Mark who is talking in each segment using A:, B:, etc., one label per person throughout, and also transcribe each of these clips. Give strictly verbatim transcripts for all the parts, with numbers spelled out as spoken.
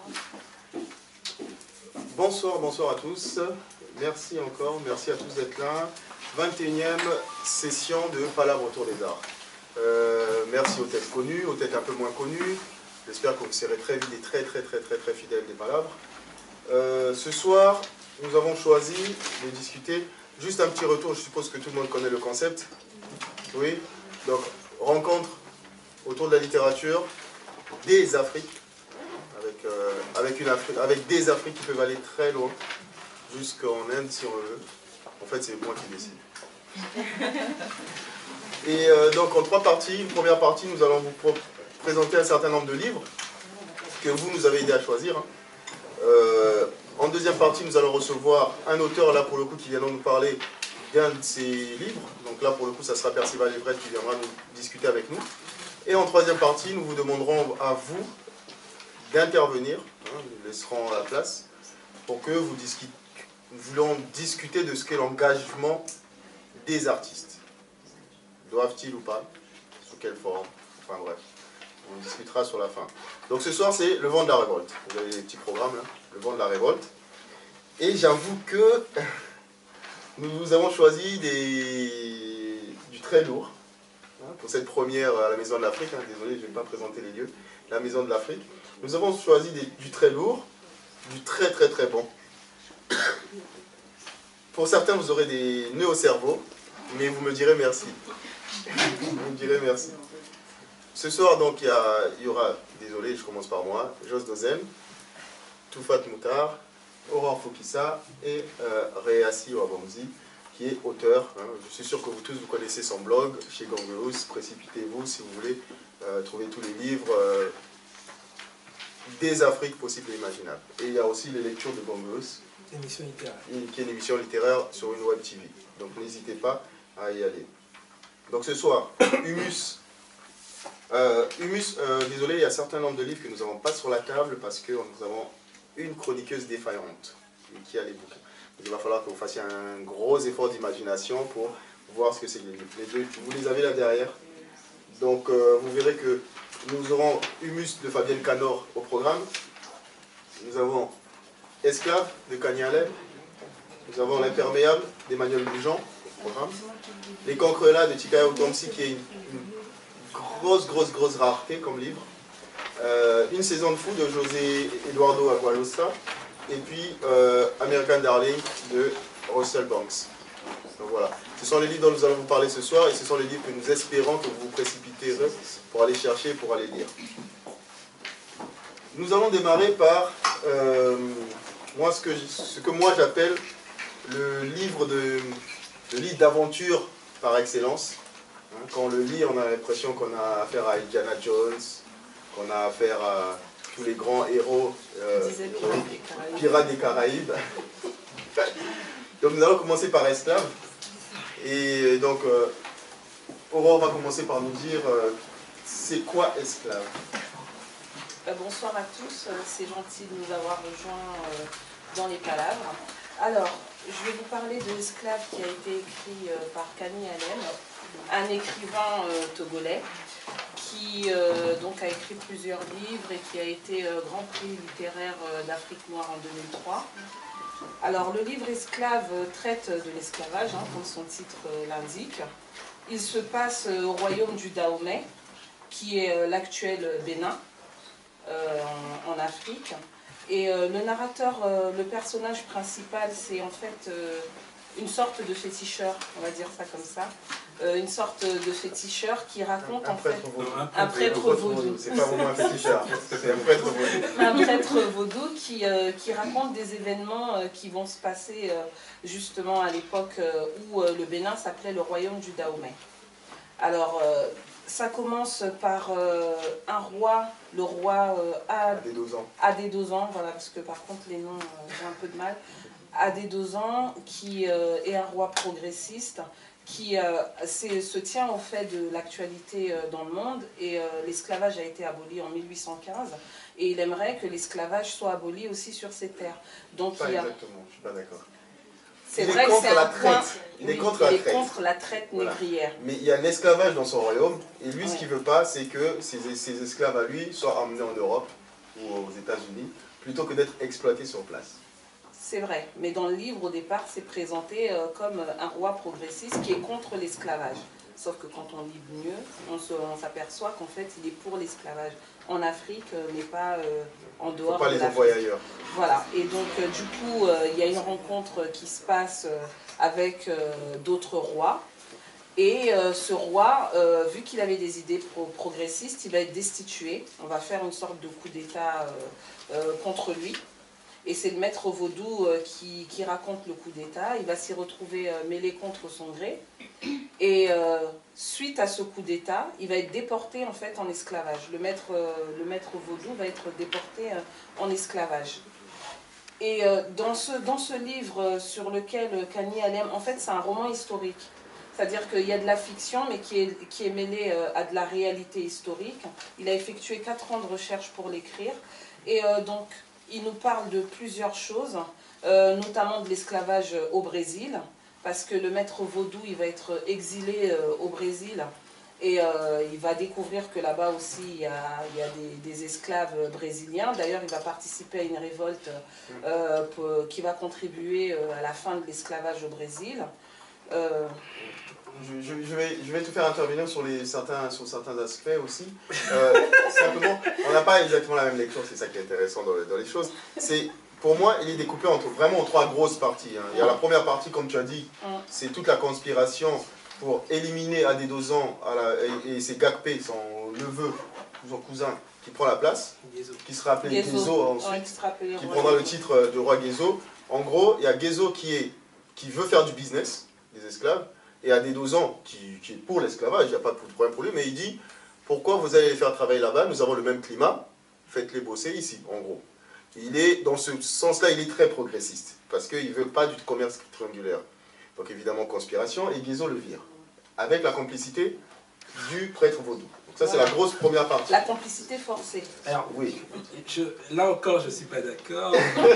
A: Bonsoir, bonsoir à tous. Merci encore, merci à tous d'être là. vingt et unième session de Palabres autour des arts. Euh, merci aux têtes connues, aux têtes un peu moins connues. J'espère que vous serez très vite et très très très très très fidèles des Palabres. Euh, ce soir, nous avons choisi de discuter, juste un petit retour, je suppose que tout le monde connaît le concept. Oui, donc rencontre autour de la littérature des Afriques. Avec, euh, avec, une Afrique, avec des Afriques qui peuvent aller très loin, jusqu'en Inde si on le veut. En fait, c'est moi qui décide. Et euh, donc, en trois parties, une première partie, nous allons vous présenter un certain nombre de livres que vous nous avez aidé à choisir. Hein. Euh, en deuxième partie, nous allons recevoir un auteur, là pour le coup, qui viendra nous parler d'un de ses livres. Donc là, pour le coup, ça sera Percival Everett qui viendra nous discuter avec nous. Et en troisième partie, nous vous demanderons à vous d'intervenir, hein, nous laisserons la place, pour que vous discutez, nous voulons discuter de ce qu'est l'engagement des artistes. Doivent-ils ou pas? Sous quelle forme? Enfin bref, on discutera sur la fin. Donc ce soir, c'est le vent de la révolte. Vous avez les petits programmes là, le vent de la révolte. Et j'avoue que nous avons choisi des... du très lourd, hein, pour cette première à la Maison de l'Afrique. Hein, désolé, je ne vais pas présenter les lieux. La Maison de l'Afrique. Nous avons choisi des, du très lourd, du très très très bon. Pour certains, vous aurez des nœuds au cerveau, mais vous me direz merci. Vous me direz merci. Ce soir, donc, il y, a, il y aura, désolé, je commence par moi, Jos Dozem, Toufat Moutar, Aurore Fokissa et euh, Réassi Ouabamzi, qui est auteur. Hein. Je suis sûr que vous tous vous connaissez son blog, chez Gangleus. Précipitez-vous si vous voulez euh, trouver tous les livres. Euh, des Afriques possibles et imaginables. Et il y a aussi les lectures de Gangleus,
B: émission littéraire,
A: qui est une émission littéraire sur une web T V. Donc n'hésitez pas à y aller. Donc ce soir, Humus. Euh, Humus, euh, désolé, il y a un certain nombre de livres que nous n'avons pas sur la table parce que nous avons une chroniqueuse défaillante qui a les bouquins. Il va falloir que vous fassiez un gros effort d'imagination pour voir ce que c'est que les livres. Les deux, vous les avez là derrière. Donc euh, vous verrez que nous aurons Humus de Fabienne Canor au programme. Nous avons Esclave de Kanya Aleb. Nous avons L'Imperméable d'Emmanuel Bougeant au programme. Les Cancrelats de Tikaya Otomsi, qui est une, une grosse, grosse, grosse rareté comme livre. Euh, une saison de fou de José Eduardo Agualosa. Et puis euh, American Darling de Russell Banks. Donc voilà. Ce sont les livres dont nous allons vous parler ce soir et ce sont les livres que nous espérons que vous vous précipiterez pour aller chercher, pour aller lire. Nous allons démarrer par euh, moi, ce, que je, ce que moi j'appelle le livre de, le livre d'aventure par excellence. Hein, quand on le lit, on a l'impression qu'on a affaire à Indiana Jones, qu'on a affaire à tous les grands héros, euh, Pirates des Caraïbes. Donc nous allons commencer par Esclave. Et donc, euh, Aurore va commencer par nous dire euh, c'est quoi Esclave?
C: euh, Bonsoir à tous, c'est gentil de nous avoir rejoints euh, dans les Palabres. Alors, je vais vous parler de Esclave qui a été écrit euh, par Kani Alem, un écrivain euh, togolais qui euh, donc a écrit plusieurs livres et qui a été euh, Grand Prix littéraire euh, d'Afrique noire en deux mille trois. Alors, le livre Esclave traite de l'esclavage, hein, comme son titre euh, l'indique. Il se passe euh, au royaume du Dahomey, qui est euh, l'actuel Bénin, euh, en, en Afrique. Et euh, le narrateur, euh, le personnage principal, c'est en fait euh, une sorte de féticheur, on va dire ça comme ça. Euh, une sorte de féticheur qui raconte
A: un, un
C: en fait
A: vaudou.
C: un prêtre vaudou.
A: C'est pas vraiment un féticheur, c'est un prêtre vaudou.
C: Un prêtre vaudou qui, euh, qui raconte des événements euh, qui vont se passer euh, justement à l'époque euh, où euh, le Bénin s'appelait le royaume du Dahomey. Alors, euh, ça commence par euh, un roi, le roi euh, Adédozan, voilà, parce que par contre les noms, euh, j'ai un peu de mal. Adédozan, qui euh, est un roi progressiste, qui euh, se tient au fait de l'actualité euh, dans le monde, et euh, l'esclavage a été aboli en mille huit cent quinze, et il aimerait que l'esclavage soit aboli aussi sur ses terres. Donc,
A: pas
C: il y a...
A: exactement, je ne suis pas d'accord.
C: C'est vrai que c'est un point...
A: Il est
C: oui,
A: contre
C: il
A: la
C: est
A: traite.
C: contre la traite
A: Voilà.
C: négrière.
A: Mais il y a l'esclavage dans son royaume, et lui,
C: Ouais.
A: ce qu'il ne veut pas, c'est que ses, ses esclaves à lui soient emmenés en Europe ou aux États-Unis, plutôt que d'être exploité sur place.
C: C'est vrai, mais dans le livre, au départ, c'est présenté euh, comme un roi progressiste qui est contre l'esclavage. Sauf que quand on lit mieux, on s'aperçoit qu'en fait, il est pour l'esclavage. En Afrique, euh, mais pas euh, en dehors
A: Faut pas
C: de
A: les
C: l'Afrique.
A: envoyer ailleurs.
C: Voilà, et donc euh, du coup, euh, il y a une rencontre qui se passe euh, avec euh, d'autres rois. Et euh, ce roi, euh, vu qu'il avait des idées pro progressistes, il va être destitué. On va faire une sorte de coup d'État euh, euh, contre lui. Et c'est le maître vaudou euh, qui, qui raconte le coup d'État. Il va s'y retrouver euh, mêlé contre son gré. Et euh, suite à ce coup d'État, il va être déporté en fait en esclavage. Le maître, euh, le maître vaudou va être déporté euh, en esclavage. Et euh, dans, ce, dans ce livre sur lequel Kani Alem, en fait c'est un roman historique. C'est-à-dire qu'il y a de la fiction, mais qui est, qui est mêlée euh, à de la réalité historique. Il a effectué quatre ans de recherche pour l'écrire. Et euh, donc, il nous parle de plusieurs choses, euh, notamment de l'esclavage au Brésil, parce que le maître vaudou, il va être exilé euh, au Brésil, et euh, il va découvrir que là-bas aussi, il y a, il y a des, des esclaves brésiliens. D'ailleurs, il va participer à une révolte euh, pour, qui va contribuer euh, à la fin de l'esclavage au Brésil. Euh,
A: Je, je, je, vais, je vais te faire intervenir sur, les, certains, sur certains aspects aussi. Euh, simplement, on n'a pas exactement la même lecture, c'est ça qui est intéressant dans, dans les choses. C'est, pour moi, il est découpé entre, vraiment en trois grosses parties. Hein. Il y a la première partie, comme tu as dit, c'est toute la conspiration pour éliminer Adédozan à la, et, et c'est Gakpé, son neveu, son cousin, qui prend la place, qui sera appelé Guézo ensuite, ouais, qui prendra le titre de roi Guézo. En gros, il y a Guézo qui, est, qui veut faire du business, des esclaves, et Adédozan qui, qui est pour l'esclavage, il n'y a pas de problème pour lui, mais il dit pourquoi vous allez les faire travailler là-bas, nous avons le même climat, faites-les bosser ici, en gros. Il est, dans ce sens-là, il est très progressiste, parce qu'il ne veut pas du commerce triangulaire. Donc évidemment, conspiration, et Guézo le vire, avec la complicité du prêtre vaudou. Donc ça, c'est la grosse première partie.
C: La complicité forcée.
B: Alors,
A: oui.
B: Je, là encore, je ne suis pas d'accord.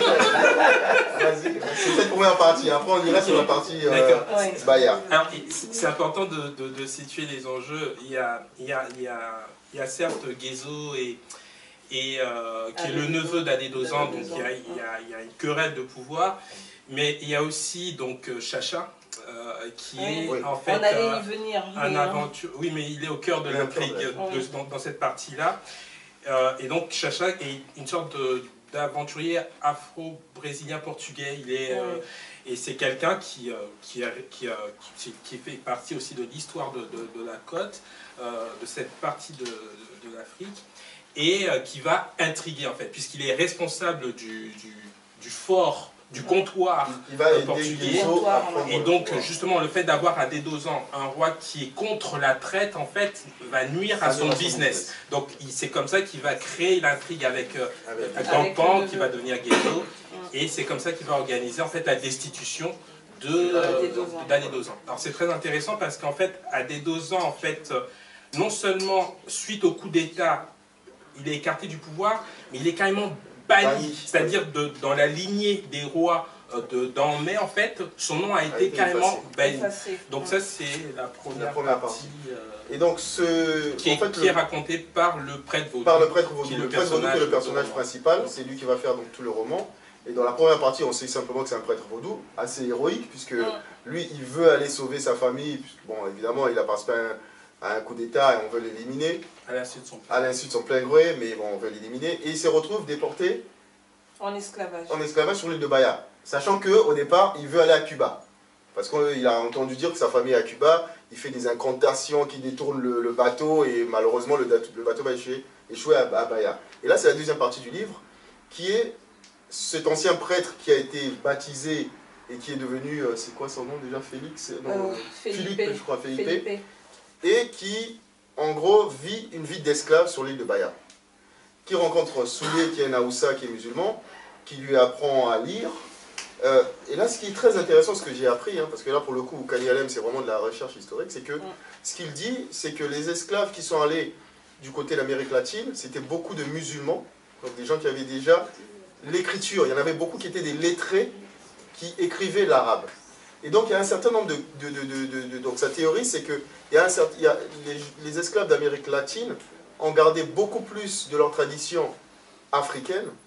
A: Vas-y, c'est cette première partie. Après, on ira sur la partie euh,
C: ouais.
A: Bayard.
B: Alors, c'est important de, de, de situer les enjeux. Il y a, il y a, il y a, il y a certes Guézo et, et, euh, qui est le neveu d'Adédozan, donc il y, a, il, y a, il y a une querelle de pouvoir. Mais il y a aussi donc Chacha, euh, qui oui. est oui. en fait
C: euh, venir,
B: un aventure. Oui, mais il est au cœur de l'intrigue oui. dans, dans cette partie-là. Euh, et donc Chacha est une sorte d'aventurier afro-brésilien portugais. Il est, euh, oui. Et c'est quelqu'un qui, euh, qui, qui, euh, qui, qui fait partie aussi de l'histoire de, de, de la côte, euh, de cette partie de, de, de l'Afrique, et euh, qui va intriguer en fait, puisqu'il est responsable du, du, du fort, du comptoir
A: il va aider
B: portugais. Et donc justement le fait d'avoir Adédozan, un roi qui est contre la traite, en fait, va nuire à son business. Donc c'est comme ça qu'il va créer l'intrigue avec euh, Gampan, qui va devenir Guézo, et c'est comme ça qu'il va organiser en fait la destitution de d'Adédozan. Alors c'est très intéressant parce qu'en fait Adédozan, en fait, non seulement suite au coup d'État, il est écarté du pouvoir, mais il est carrément banni, c'est-à-dire dans la lignée des rois euh, d'Anmé, en fait, son nom a été, a été carrément banni. Donc ça, c'est la première, la première partie, partie euh,
A: et donc ce,
B: qui, est,
A: en fait,
B: qui
A: le,
B: est racontée par le prêtre vaudou.
A: Par le prêtre vaudou. Le,
B: le
A: prêtre vaudou qui est le personnage principal, c'est lui qui va faire donc tout le roman. Et dans la première partie, on sait simplement que c'est un prêtre vaudou, assez héroïque, puisque ouais. lui, il veut aller sauver sa famille. Bon, évidemment, il a participé à un, à un coup d'État et on veut l'éliminer.
B: À l'insu de son
A: plein, à l'insu de son plein gré, mais bon, on veut l'éliminer. Et il se retrouve déporté
C: en esclavage.
A: En esclavage sur l'île de Bahia. Sachant qu'au départ, il veut aller à Cuba. Parce qu'il a entendu dire que sa famille est à Cuba, il fait des incantations qui détournent le, le bateau et malheureusement le, le bateau va échouer, échouer à, à Bahia. Et là, c'est la deuxième partie du livre qui est cet ancien prêtre qui a été baptisé et qui est devenu, c'est quoi son nom déjà, Félix non,
C: euh, Felipe,
A: Philippe, je crois, Felipe,
C: Felipe.
A: Et qui, en gros, vit une vie d'esclave sur l'île de Bahia. Qui rencontre Soulé, qui est un Aoussa, qui est musulman, qui lui apprend à lire. Euh, et là, ce qui est très intéressant, ce que j'ai appris, hein, parce que là, pour le coup, Kani Alem, c'est vraiment de la recherche historique, c'est que ouais. ce qu'il dit, c'est que les esclaves qui sont allés du côté de l'Amérique latine, c'était beaucoup de musulmans, donc des gens qui avaient déjà l'écriture. Il y en avait beaucoup qui étaient des lettrés qui écrivaient l'arabe. Et donc, il y a un certain nombre de... de, de, de, de, de donc, sa théorie, c'est que il y a un certain, il y a les, les esclaves d'Amérique latine ont gardé beaucoup plus de leur tradition africaine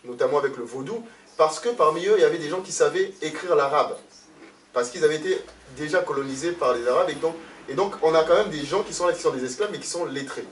A: notamment avec le vaudou, parce que parmi eux, il y avait des gens qui savaient écrire l'arabe. Parce qu'ils avaient été déjà colonisés par les Arabes. Et donc, et donc, on a quand même des gens qui sont là, qui sont des esclaves, mais qui sont lettrés.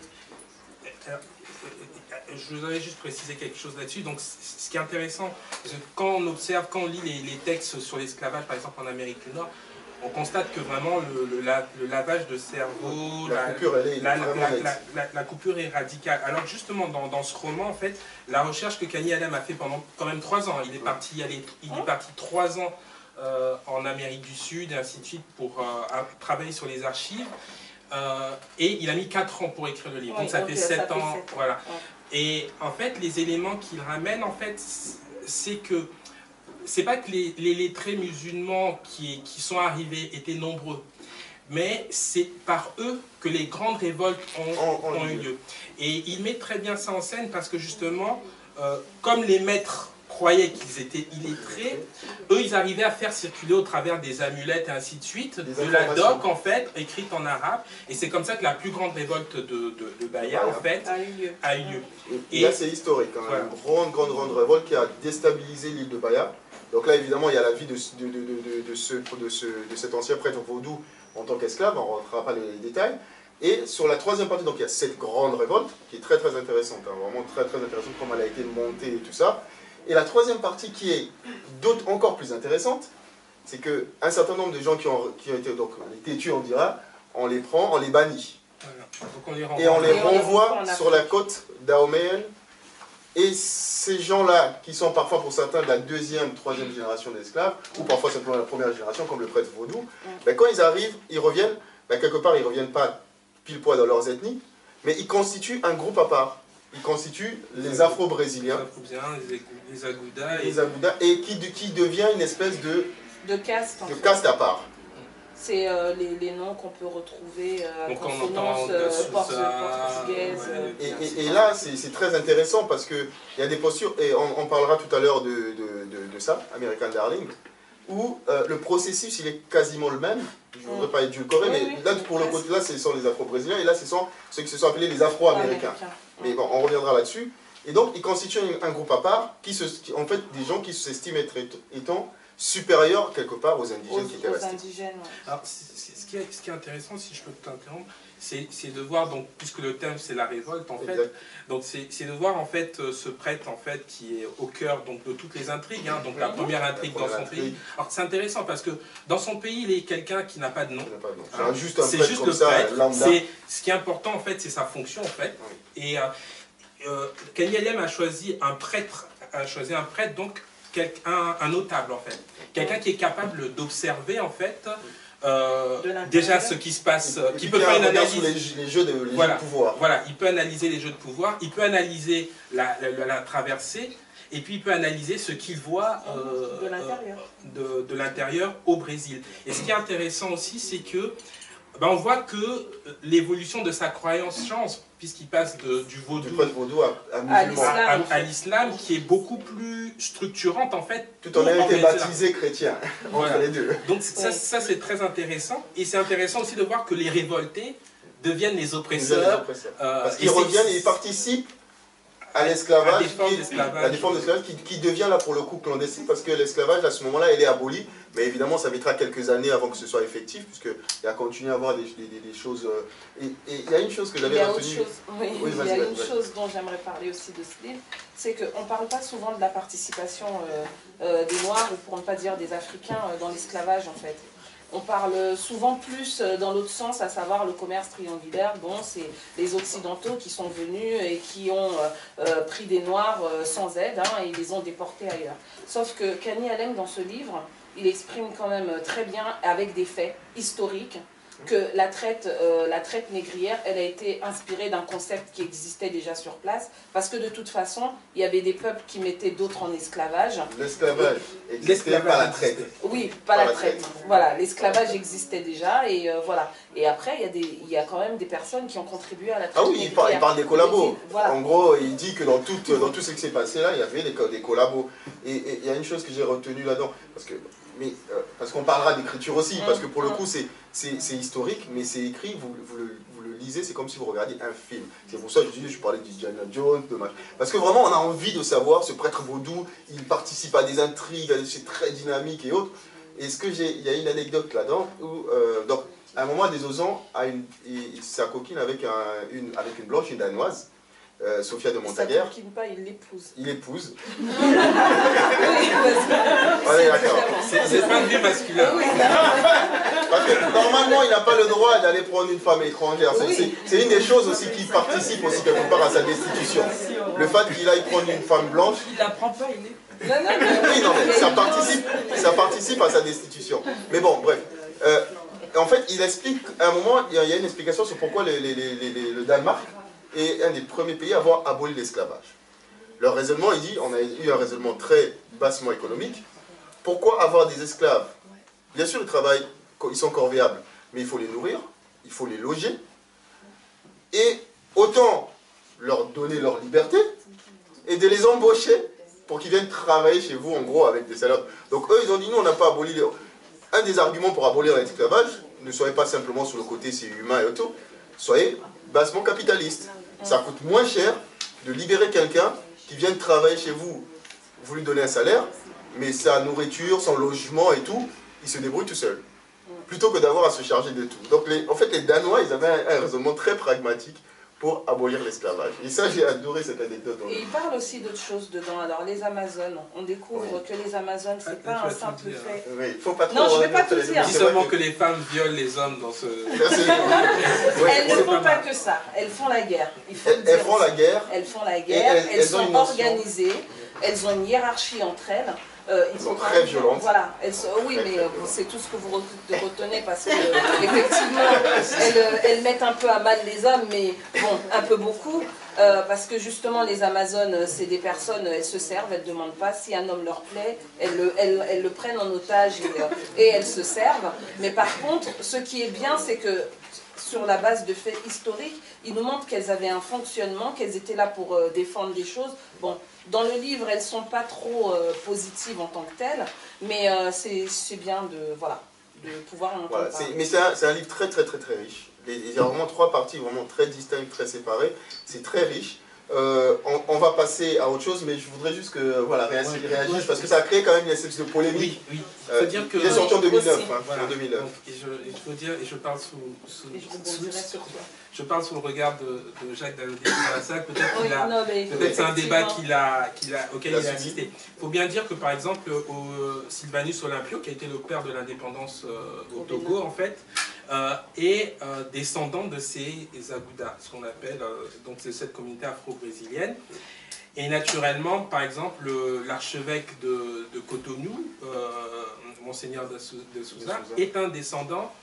B: Je voudrais juste préciser quelque chose là-dessus. Donc, ce qui est intéressant, quand on observe, quand on lit les, les textes sur l'esclavage, par exemple en Amérique du Nord, on constate que vraiment le, le, la, le lavage de cerveau,
A: la, la, coupure, elle est
B: la, la, la, la, la coupure est radicale. Alors justement, dans, dans ce roman, en fait, la recherche que Kani Alem a fait pendant quand même trois ans, il est parti, il est, il est parti trois ans euh, en Amérique du Sud et ainsi de suite pour euh, travailler sur les archives. Euh, et il a mis quatre ans pour écrire le livre, oui, donc ça donc fait sept ans. sept ans. Voilà. Ouais. Et en fait, les éléments qu'il ramène, en fait, c'est que c'est pas que les, les lettrés musulmans qui, qui sont arrivés étaient nombreux, mais c'est par eux que les grandes révoltes ont, oh, oh, ont eu lieu. Et il met très bien ça en scène parce que justement, euh, comme les maîtres croyaient qu'ils étaient illettrés, eux ils arrivaient à faire circuler au travers des amulettes et ainsi de suite, de la doc en fait, écrite en arabe, et c'est comme ça que la plus grande révolte de, de, de Bahia en fait
C: a eu lieu.
B: A eu lieu.
A: Et, et là c'est historique, hein, voilà. Une grande, grande, grande révolte qui a déstabilisé l'île de Bahia. Donc là, évidemment, il y a la vie de, de, de, de, de, ce, de, ce, de cet ancien prêtre vaudou en tant qu'esclave, on ne rentrera pas les, les détails. Et sur la troisième partie, donc il y a cette grande révolte, qui est très très intéressante, hein, vraiment très très intéressante, comment elle a été montée et tout ça. Et la troisième partie qui est d'autres encore plus intéressante, c'est qu'un certain nombre de gens qui ont, qui ont été, donc les têtus on dira, on les prend, on les bannit.
B: Voilà. Donc on les renvoie.
A: Et on les renvoie sur la côte d'Aoméen. Et ces gens-là, qui sont parfois pour certains de la deuxième, troisième génération d'esclaves, ou parfois simplement la première génération, comme le prêtre vaudou, ben quand ils arrivent, ils reviennent, ben quelque part, ils ne reviennent pas pile poil dans leurs ethnies, mais ils constituent un groupe à part. Ils constituent les Afro-Brésiliens,
B: les Agoudas,
A: les Agoudas, et qui, qui devient une espèce de,
C: de caste, en
A: de
C: fait.
A: caste à part.
C: C'est euh, les, les noms qu'on peut retrouver à
B: euh,
C: consonance euh, portugaise.
A: Ouais. Et, et, et là, c'est très intéressant parce qu'il y a des postures, et on, on parlera tout à l'heure de, de, de, de ça, American Darling, où euh, le processus il est quasiment le même. Je ne voudrais pas édulcorer, oui, mais oui. Là, pour le côté là, ce sont les Afro-Brésiliens, et là, ce sont ceux qui se sont appelés les Afro-Américains. Mais bon, on reviendra là-dessus. Et donc, ils constituent un, un groupe à part, qui, se, qui en fait, des gens qui s'estiment être étant supérieurs quelque part aux indigènes
C: aux,
A: qui étaient
C: aux
A: restés.
C: Indigènes, ouais.
B: Alors, c est, c est, ce, qui est, ce qui est intéressant, si je peux t'interrompre, c'est de voir, donc, puisque le thème c'est la révolte, en exact. fait, donc c'est de voir en fait ce prêtre en fait qui est au cœur donc de toutes les intrigues, hein, donc la première intrigue la première dans son intrigue. pays. Alors c'est intéressant parce que dans son pays, il est quelqu'un qui n'a pas de nom.
A: C'est hein, juste un
B: prêtre juste
A: comme
B: le
A: ça,
B: prêtre. Ce qui est important en fait, c'est sa fonction en fait. Oui. Et euh, euh, Kani Alem a choisi un prêtre, a choisi un prêtre donc un, un notable en fait, quelqu'un qui est capable d'observer en fait. Euh, déjà ce qui se passe, et, qui et peut faire une analyse
A: sur les, les jeux de, les
B: voilà,
A: jeux de pouvoir.
B: Voilà, il peut analyser les jeux de pouvoir, il peut analyser la, la, la traversée, et puis il peut analyser ce qu'il voit euh,
C: de l'intérieur
B: de, de l'intérieur au Brésil. Et ce qui est intéressant aussi, c'est que ben, on voit que l'évolution de sa croyance change, puisqu'il passe de, du vaudou,
A: du vaudou à,
B: à l'islam, qui est beaucoup plus structurante en fait.
A: Tout en ayant été baptisé chrétien,
B: voilà.
A: entre les deux.
B: Donc ça, oui. ça c'est très intéressant, et c'est intéressant aussi de voir que les révoltés deviennent les oppresseurs. Les oppresseurs. Euh,
A: Parce qu'ils reviennent et ils participent à l'esclavage, la défense de l'esclavage qui, qui devient là pour le coup clandestine, parce que l'esclavage à ce moment-là il est aboli, mais évidemment ça mettra quelques années avant que ce soit effectif, puisqu'il a continué à avoir des, des, des choses. Et il y a une chose que j'avais retenue.
C: Oui, oui, il y a une chose dont j'aimerais parler aussi de ce livre, c'est qu'on ne parle pas souvent de la participation euh, euh, des Noirs, ou pour ne pas dire des Africains, euh, dans l'esclavage en fait. On parle souvent plus dans l'autre sens, à savoir le commerce triangulaire. Bon, c'est les Occidentaux qui sont venus et qui ont euh, pris des Noirs euh, sans aide, hein, et ils les ont déportés ailleurs. Sauf que Kani Alem, dans ce livre, il exprime quand même très bien, avec des faits historiques, que la traite, euh, la traite négrière, elle a été inspirée d'un concept qui existait déjà sur place, parce que de toute façon, il y avait des peuples qui mettaient d'autres en esclavage.
A: L'esclavage existait pas la traite.
C: Oui, pas, pas la traite. traite. Voilà, l'esclavage existait déjà, et euh, voilà. Et après, il y, a des, il y a quand même des personnes qui ont contribué à la traite
A: négrière. Ah oui,
C: négrière.
A: il parle, il parle des collabos.
C: Voilà.
A: En gros, il dit que dans tout, dans tout ce qui s'est passé là, il y avait des, des collabos. Et il y a une chose que j'ai retenue là-dedans, parce que mais euh, parce qu'on parlera d'écriture aussi, parce que pour le coup c'est historique, mais c'est écrit, vous, vous, le, vous le lisez, c'est comme si vous regardiez un film. C'est pour ça que je dis, je parlais d'Indiana Jones, de machin. Parce que vraiment on a envie de savoir, ce prêtre vaudou, il participe à des intrigues, c'est très dynamique et autres. Et ce que j'ai, il y a une anecdote là-dedans où, euh, donc, à un moment, Desozans a une, il, sa coquine avec, un, une, avec une blanche, une danoise. Euh, Sophia de Montaguer.
C: Il pas, il l'épouse.
A: Il épouse.
C: Oui,
B: c'est pas un vue masculin.
C: Oui,
A: parce que normalement, il n'a pas le droit d'aller prendre une femme étrangère.
C: Oui.
A: C'est une des choses aussi qui participe aussi quelque part à sa destitution. Le fait qu'il aille prendre une femme blanche.
D: Il la prend pas, il est.
C: Non, non, non.
A: Oui, non, mais ça participe, ça participe à sa destitution. Mais bon, bref. Euh, en fait, il explique, à un moment, il y a une explication sur pourquoi les, les, les, les, le Danemark est un des premiers pays à avoir aboli l'esclavage. Leur raisonnement, il dit, on a eu un raisonnement très bassement économique. Pourquoi avoir des esclaves? Bien sûr, ils travaillent, ils sont corvéables, mais il faut les nourrir, il faut les loger. Et autant leur donner leur liberté et de les embaucher pour qu'ils viennent travailler chez vous, en gros, avec des salaires. Donc eux, ils ont dit, nous, on n'a pas aboli... Les... Un des arguments pour abolir l'esclavage, ne soyez pas simplement sur le côté c'est humain et auto, soyez bassement capitaliste. Ça coûte moins cher de libérer quelqu'un qui vient travailler chez vous, vous lui donnez un salaire, mais sa nourriture, son logement et tout, il se débrouille tout seul. Plutôt que d'avoir à se charger de tout. Donc les, en fait, les Danois, ils avaient un, un raisonnement très pragmatique pour abolir l'esclavage. Et ça, j'ai adoré cette anecdote.
C: Et il parle aussi d'autres choses dedans. Alors, les Amazones, on découvre oui. que les Amazones, c'est ah, pas un simple
B: dire,
C: fait.
A: Oui, il faut pas trop...
C: Non, je ne vais pas tout dire.
B: Dis seulement que les femmes violent les hommes dans ce...
C: Elles ne font pas que ça. Elles font la guerre. Il faut
A: elles, elles font la guerre.
C: Elles font la guerre. Elles, elles, elles sont organisées. Elles ont une hiérarchie entre elles. Euh,
A: ils sont très violentes.
C: Voilà, elles sont, oui, mais euh, c'est tout ce que vous retenez parce que euh, effectivement, elles, elles mettent un peu à mal les hommes, mais bon, un peu beaucoup, euh, parce que justement les Amazones, c'est des personnes, elles se servent, elles ne demandent pas si un homme leur plaît, elles le, elles, elles le prennent en otage et, et elles se servent. Mais par contre, ce qui est bien, c'est que sur la base de faits historiques, ils nous montrent qu'elles avaient un fonctionnement, qu'elles étaient là pour euh, défendre des choses. Bon, dans le livre, elles ne sont pas trop euh, positives en tant que telles, mais euh, c'est bien de, voilà, de pouvoir en
A: voilà,
C: parler.
A: Mais c'est un, un livre très très très très riche. Il y a vraiment trois parties vraiment très distinctes, très séparées. C'est très riche. Euh, on, on va passer à autre chose, mais je voudrais juste que voilà, réagisse, ouais, réagisse ouais, parce que ça a créé quand même une espèce de polémique.
B: Oui, oui. Il faut euh, dire que...
A: Il est sorti en deux mille neuf. Hein,
B: voilà.
A: en deux mille neuf.
B: Donc, et, je, et je veux dire, et je parle sous, sous,
C: et je, sous, sur toi.
B: je parle sous le regard de, de Jacques Dalaudet-Marassac. Peut-être
C: oui,
B: qu'il a, peut-être c'est un débat qu'il a, qu'il a, auquel il a, il a assisté. Il faut bien dire que par exemple, au Sylvanus Olympio, qui a été le père de l'indépendance euh, au Togo, en fait, euh, est euh, descendant de ces Agoudas, ce qu'on appelle euh, donc cette communauté afro-brésilienne. Et naturellement, par exemple, l'archevêque de, de Cotonou, euh, Monseigneur de, de Souza, est un descendant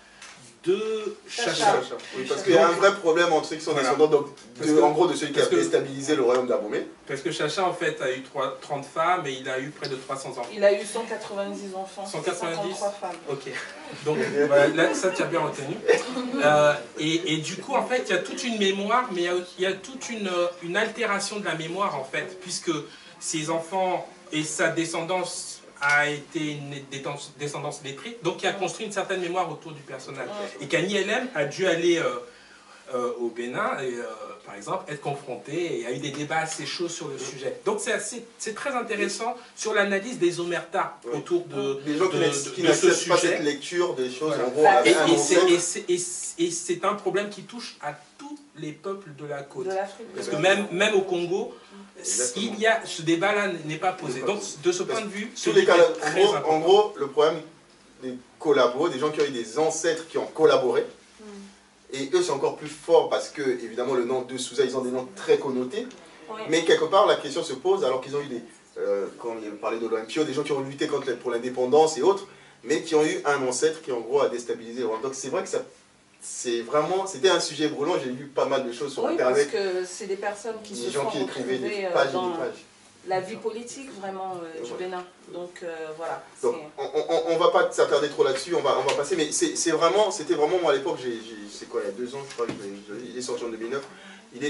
B: de Chacha.
A: Oui, parce qu'il y a un vrai problème entre ceux qui sont voilà. descendants, donc, de, que, en gros, de ceux qui ont déstabilisé le royaume d'Abomey.
B: Parce que Chacha, en fait, a eu trente femmes et il a eu près de trois cents enfants.
C: Il a eu cent quatre-vingt-dix enfants.
B: cent quatre-vingt-dix
C: femmes.
B: Ok. Donc, voilà, là, ça, tu as bien retenu. Euh, et, et du coup, en fait, il y a toute une mémoire, mais il y a, il y a toute une, une altération de la mémoire, en fait, puisque ses enfants et sa descendance a été une descendance lettrée, donc qui a construit une certaine mémoire autour du personnage. Et Kani Elem a dû aller euh, euh, au Bénin, et, euh, par exemple, être confronté, et il y a eu des débats assez chauds sur le sujet. Donc c'est très intéressant sur l'analyse des omertas oui. autour de,
A: les gens
B: de,
A: qui
B: de, de ce sujet.
A: Pas cette lecture des choses,
B: voilà.
A: en gros,
B: et, et, et, et c'est un problème qui touche à tous les peuples de la côte.
C: De
B: Parce que même, même au Congo, il y a, ce débat-là n'est pas posé. Donc, de ce point de vue,
A: tous les cas, en, gros, en gros, le problème des collabos, des gens qui ont eu des ancêtres qui ont collaboré, mm. et eux, c'est encore plus fort parce que, évidemment, le nom de Souza, ils ont des noms très connotés, oui. mais quelque part, la question se pose, alors qu'ils ont eu des, euh, quand on parlait de l'Olympio, des gens qui ont lutté contre, pour l'indépendance et autres, mais qui ont eu un ancêtre qui, en gros, a déstabilisé le royaume. Donc, c'est vrai que ça... C'est vraiment, c'était un sujet brûlant, j'ai lu pas mal de choses sur
C: oui,
A: Internet.
C: Oui, parce que c'est des personnes qui
A: des
C: se
A: gens
C: sont
A: qui écrivaient des
C: euh,
A: pages
C: dans
A: et des pages.
C: La vie politique vraiment euh, du ouais. Bénin. Donc euh, voilà.
A: Donc, on ne va pas s'attarder trop là-dessus, on va, on va passer, mais c'est vraiment, c'était vraiment, moi à l'époque, c'est quoi, il y a deux ans, je crois, il est sorti en deux mille neuf, il est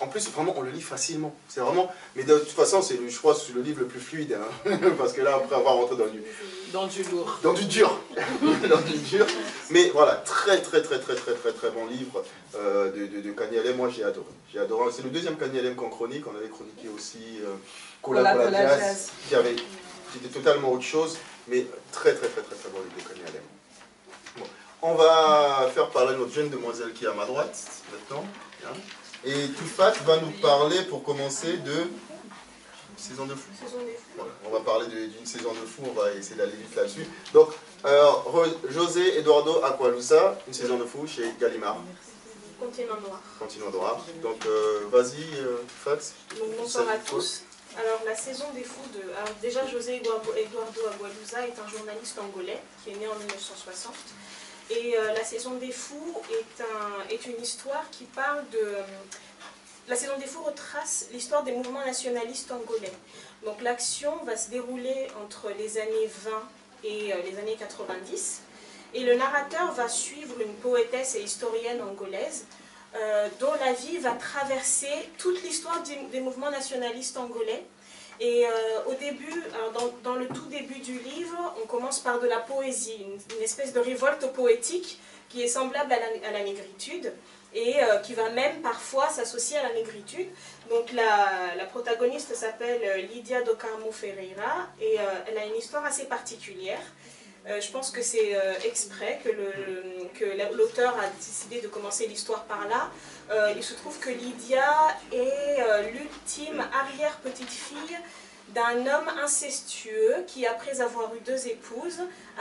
A: en plus, vraiment, on le lit facilement. C'est vraiment... Mais de toute façon, c'est, je crois, c'est le livre le plus fluide. Hein. Parce que là, après avoir rentré dans du...
C: Dans du lourd.
A: Dans du dur. Dans du dur. Mais voilà, très, très, très, très, très, très, très bon livre euh, de, de, de Kani Alem. Moi, j'ai adoré. J'ai adoré. C'est le deuxième Kani Alem qu'on chronique. On avait chroniqué aussi euh, Cola Cola Jazz, Jazz, qui avait... qui était totalement autre chose. Mais très, très, très, très, très bon livre de Kani Alem. Bon. On va faire parler notre jeune demoiselle qui est à ma droite, maintenant. Hein. Et Toufat va nous parler, pour commencer, de saison de fou.
D: Saison des fous.
A: Voilà. On va parler d'une saison de fou, on va essayer d'aller vite là-dessus. Donc, euh, José Eduardo Agualusa, une saison de fou chez Gallimard.
D: Continent noir.
A: Continent noir. Donc, euh, vas-y, euh, Toufat.
D: Donc, bonsoir à tous. Alors, la saison des fous de... Alors, déjà, José Eduardo Agualusa est un journaliste angolais qui est né en mille neuf cent soixante. Et euh, la saison des fous est, un, est une histoire qui parle de... Euh, la saison des fous retrace l'histoire des mouvements nationalistes angolais. Donc l'action va se dérouler entre les années vingt et euh, les années quatre-vingt-dix. Et le narrateur va suivre une poétesse et historienne angolaise euh, dont la vie va traverser toute l'histoire des, des mouvements nationalistes angolais. Et euh, au début, alors dans, dans le tout début du livre, on commence par de la poésie, une, une espèce de révolte poétique qui est semblable à la, à la négritude et euh, qui va même parfois s'associer à la négritude. Donc la, la protagoniste s'appelle Lydia do Carmo Ferreira et euh, elle a une histoire assez particulière. Euh, je pense que c'est euh, exprès que, le, que l'auteur a décidé de commencer l'histoire par là. Euh, il se trouve que Lydia est euh, l'ultime arrière-petite-fille d'un homme incestueux qui, après avoir eu deux épouses,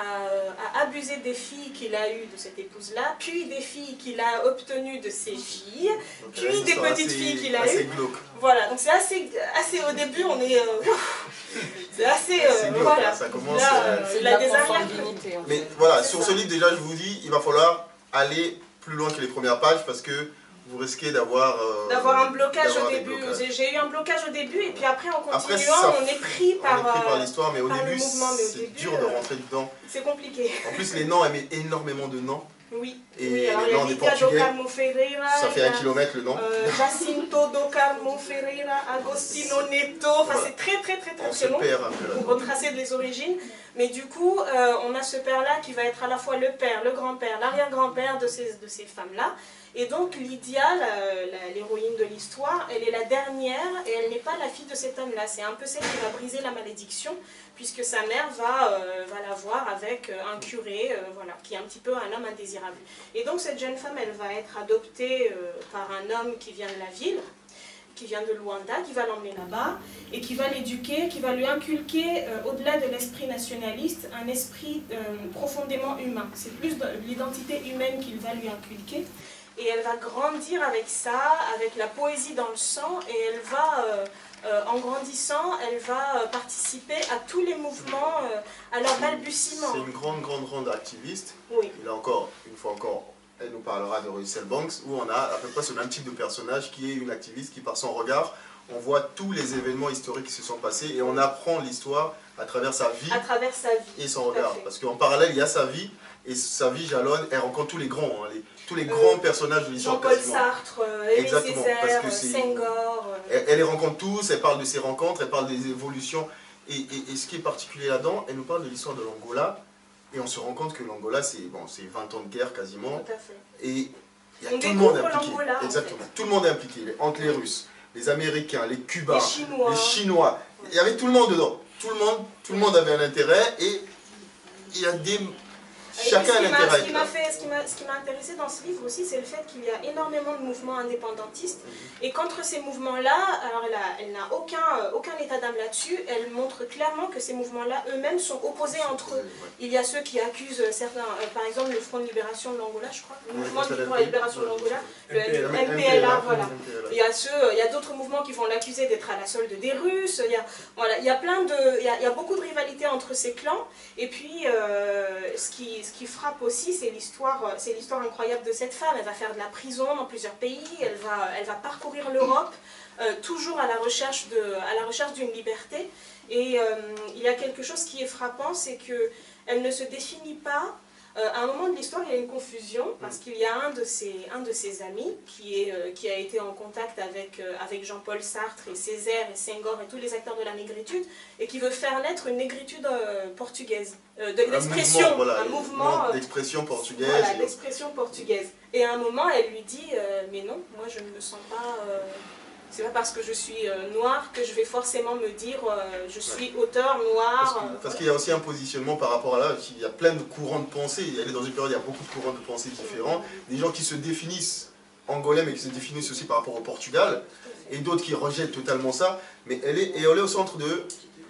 D: a, a abusé des filles qu'il a eues de cette épouse-là, puis des filles qu'il a obtenues de ses filles, donc, puis des petites assez, filles qu'il a eues. Voilà, donc c'est assez, assez, au début, on est... Euh, c'est assez... Euh, glauque, voilà,
A: ça commence...
D: Là,
A: euh,
D: c'est la des arrières.
A: Mais voilà, sur ça. Ce livre, déjà, je vous dis, il va falloir aller plus loin que les premières pages, parce que vous risquez d'avoir euh,
D: d'avoir un blocage au début. J'ai eu un blocage au début et puis après en continuant après, ça, on est pris par,
A: on est pris par l'histoire, mais au début
D: c'est
A: dur de rentrer dedans.
D: C'est compliqué.
A: En plus les noms, elle met énormément de noms.
D: Oui.
A: Et
D: oui, alors,
A: les noms des Portugais,
D: Ferreira,
A: ça fait un kilomètre le nom.
D: Euh, Jacinto do Carmo Ferreira, Agostino Neto, enfin voilà. C'est très très très très long pour retracer les origines. Mais du coup, euh, on a ce père-là qui va être à la fois le père, le grand-père, l'arrière-grand-père de ces, de ces femmes-là. Et donc Lydia, l'héroïne de l'histoire, elle est la dernière et elle n'est pas la fille de cet homme-là. C'est un peu celle qui va briser la malédiction, puisque sa mère va, euh, va la voir avec un curé, euh, voilà, qui est un petit peu un homme indésirable. Et donc cette jeune femme, elle va être adoptée euh, par un homme qui vient de la ville, qui vient de Luanda, qui va l'emmener là-bas, et qui va l'éduquer, qui va lui inculquer, euh, au-delà de l'esprit nationaliste, un esprit euh, profondément humain. C'est plus l'identité humaine qu'il va lui inculquer. Et elle va grandir avec ça, avec la poésie dans le sang, et elle va, euh, euh, en grandissant, elle va participer à tous les mouvements, euh, à leur balbutiement.
A: C'est une grande, grande, grande activiste.
D: Oui.
A: Et là encore, une fois encore, elle nous parlera de Russell Banks, où on a à peu près ce même type de personnage qui est une activiste qui, par son regard, on voit tous les événements historiques qui se sont passés et on apprend l'histoire à travers sa vie,
D: à travers sa vie
A: et son regard. Parce qu'en parallèle, il y a sa vie, et sa vie jalonne, elle rencontre tous les grands, hein, les, tous les grands euh, personnages de l'histoire.
D: Jean-Paul Sartre, euh, Aimé Césaire, Senghor. Euh...
A: Elle, elle les rencontre tous, elle parle de ses rencontres, elle parle des évolutions. Et, et, et ce qui est particulier là-dedans, elle nous parle de l'histoire de l'Angola. Et on se rend compte que l'Angola, c'est bon, vingt ans de guerre quasiment.
D: Tout à fait.
A: Et il y a
D: on
A: tout le monde impliqué.
D: En
A: Exactement.
D: fait.
A: Tout le monde est impliqué. Entre les Russes, les Américains, les Cubains,
D: les Chinois.
A: les Chinois. Il y avait tout le monde dedans. Tout le monde, tout le monde avait un intérêt. Et il y a des... Chacun a l'intérêt.
D: Ce qui m'a fait, ce qui m'a, ce qui m'a intéressé dans ce livre aussi, c'est le fait qu'il y a énormément de mouvements indépendantistes et qu'entre ces mouvements-là, alors elle, a, elle n'a aucun, aucun état d'âme là-dessus, elle montre clairement que ces mouvements-là eux-mêmes sont opposés entre eux. Il y a ceux qui accusent certains, euh, par exemple le Front de Libération de l'Angola, je crois, le mouvement pour la libération de l'Angola, le M P L A, voilà. Il y a ceux, il y a d'autres mouvements qui vont l'accuser d'être à la solde des Russes. Il y a, voilà, il y a plein de, il y a, il y a beaucoup de rivalités entre ces clans. Et puis, euh, ce qui ce qui frappe aussi, c'est l'histoire, c'est l'histoire incroyable de cette femme. Elle va faire de la prison dans plusieurs pays, elle va, elle va parcourir l'Europe, euh, toujours à la recherche de, à la recherche d'une liberté. Et euh, il y a quelque chose qui est frappant, c'est que elle ne se définit pas Euh, à un moment de l'histoire, il y a une confusion parce qu'il y a un de ses, un de ses amis qui, est, euh, qui a été en contact avec, euh, avec Jean-Paul Sartre et Césaire et Senghor et tous les acteurs de la négritude et qui veut faire naître une négritude euh, portugaise, euh, de l'expression,
A: voilà,
D: un mouvement euh,
A: d'expression portugaise.
D: Voilà, d'expression portugaise. Et à un moment, elle lui dit euh, « Mais non, moi je ne me sens pas... Euh, c'est pas parce que je suis euh, noire que je vais forcément me dire euh, je suis auteur noir. »
A: Parce, que, parce qu'il y a aussi un positionnement par rapport à là, il y a plein de courants de pensée, elle est dans une période où il y a beaucoup de courants de pensée différents, des gens qui se définissent angolais mais qui se définissent aussi par rapport au Portugal, et d'autres qui rejettent totalement ça, mais elle est, et elle est au centre de,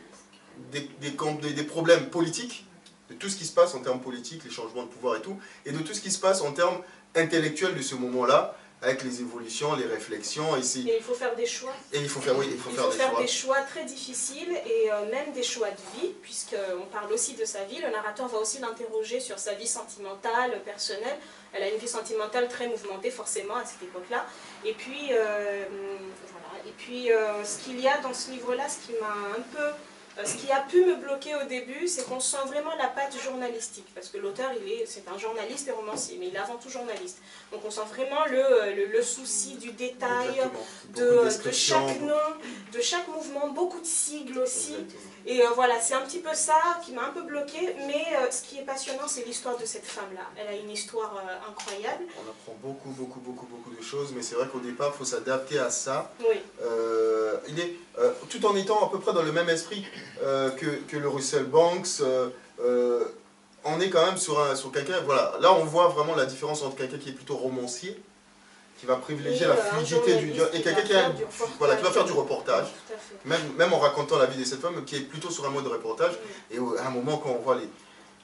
A: des, des, des, des problèmes politiques, de tout ce qui se passe en termes politiques, les changements de pouvoir et tout, et de tout ce qui se passe en termes intellectuels de ce moment-là, avec les évolutions, les réflexions. Et,
D: et il faut faire des choix.
A: Et il faut faire, oui, il faut
D: il
A: faire,
D: faut
A: des,
D: faire
A: choix.
D: des choix très difficiles et euh, même des choix de vie, puisqu'on parle aussi de sa vie. Le narrateur va aussi l'interroger sur sa vie sentimentale, personnelle. Elle a une vie sentimentale très mouvementée, forcément, à cette époque-là. Et puis, euh, voilà. Et puis euh, ce qu'il y a dans ce livre-là, ce qui m'a un peu... Ce qui a pu me bloquer au début, c'est qu'on sent vraiment la patte journalistique, parce que l'auteur, c'est un journaliste et romancier, mais il est avant tout journaliste. Donc on sent vraiment le, le, le souci du détail, de, de chaque nom, de chaque mouvement, beaucoup de sigles aussi. Exactement. Et euh, voilà, c'est un petit peu ça qui m'a un peu bloqué, mais euh, ce qui est passionnant, c'est l'histoire de cette femme-là. Elle a une histoire euh, incroyable.
A: On apprend beaucoup, beaucoup, beaucoup, beaucoup de choses, mais c'est vrai qu'au départ, il faut s'adapter à ça.
D: Oui.
A: Euh, il est, euh, tout en étant à peu près dans le même esprit euh, que, que le Russell Banks, euh, euh, on est quand même sur, un, sur quelqu'un, voilà, là on voit vraiment la différence entre quelqu'un qui est plutôt romancier, qui va privilégier et la fluidité du dialogue, et quelqu'un qui, voilà, qui va faire du reportage, même, même en racontant la vie de cette femme, qui est plutôt sur un mode de reportage. Et à un moment, quand on voit les,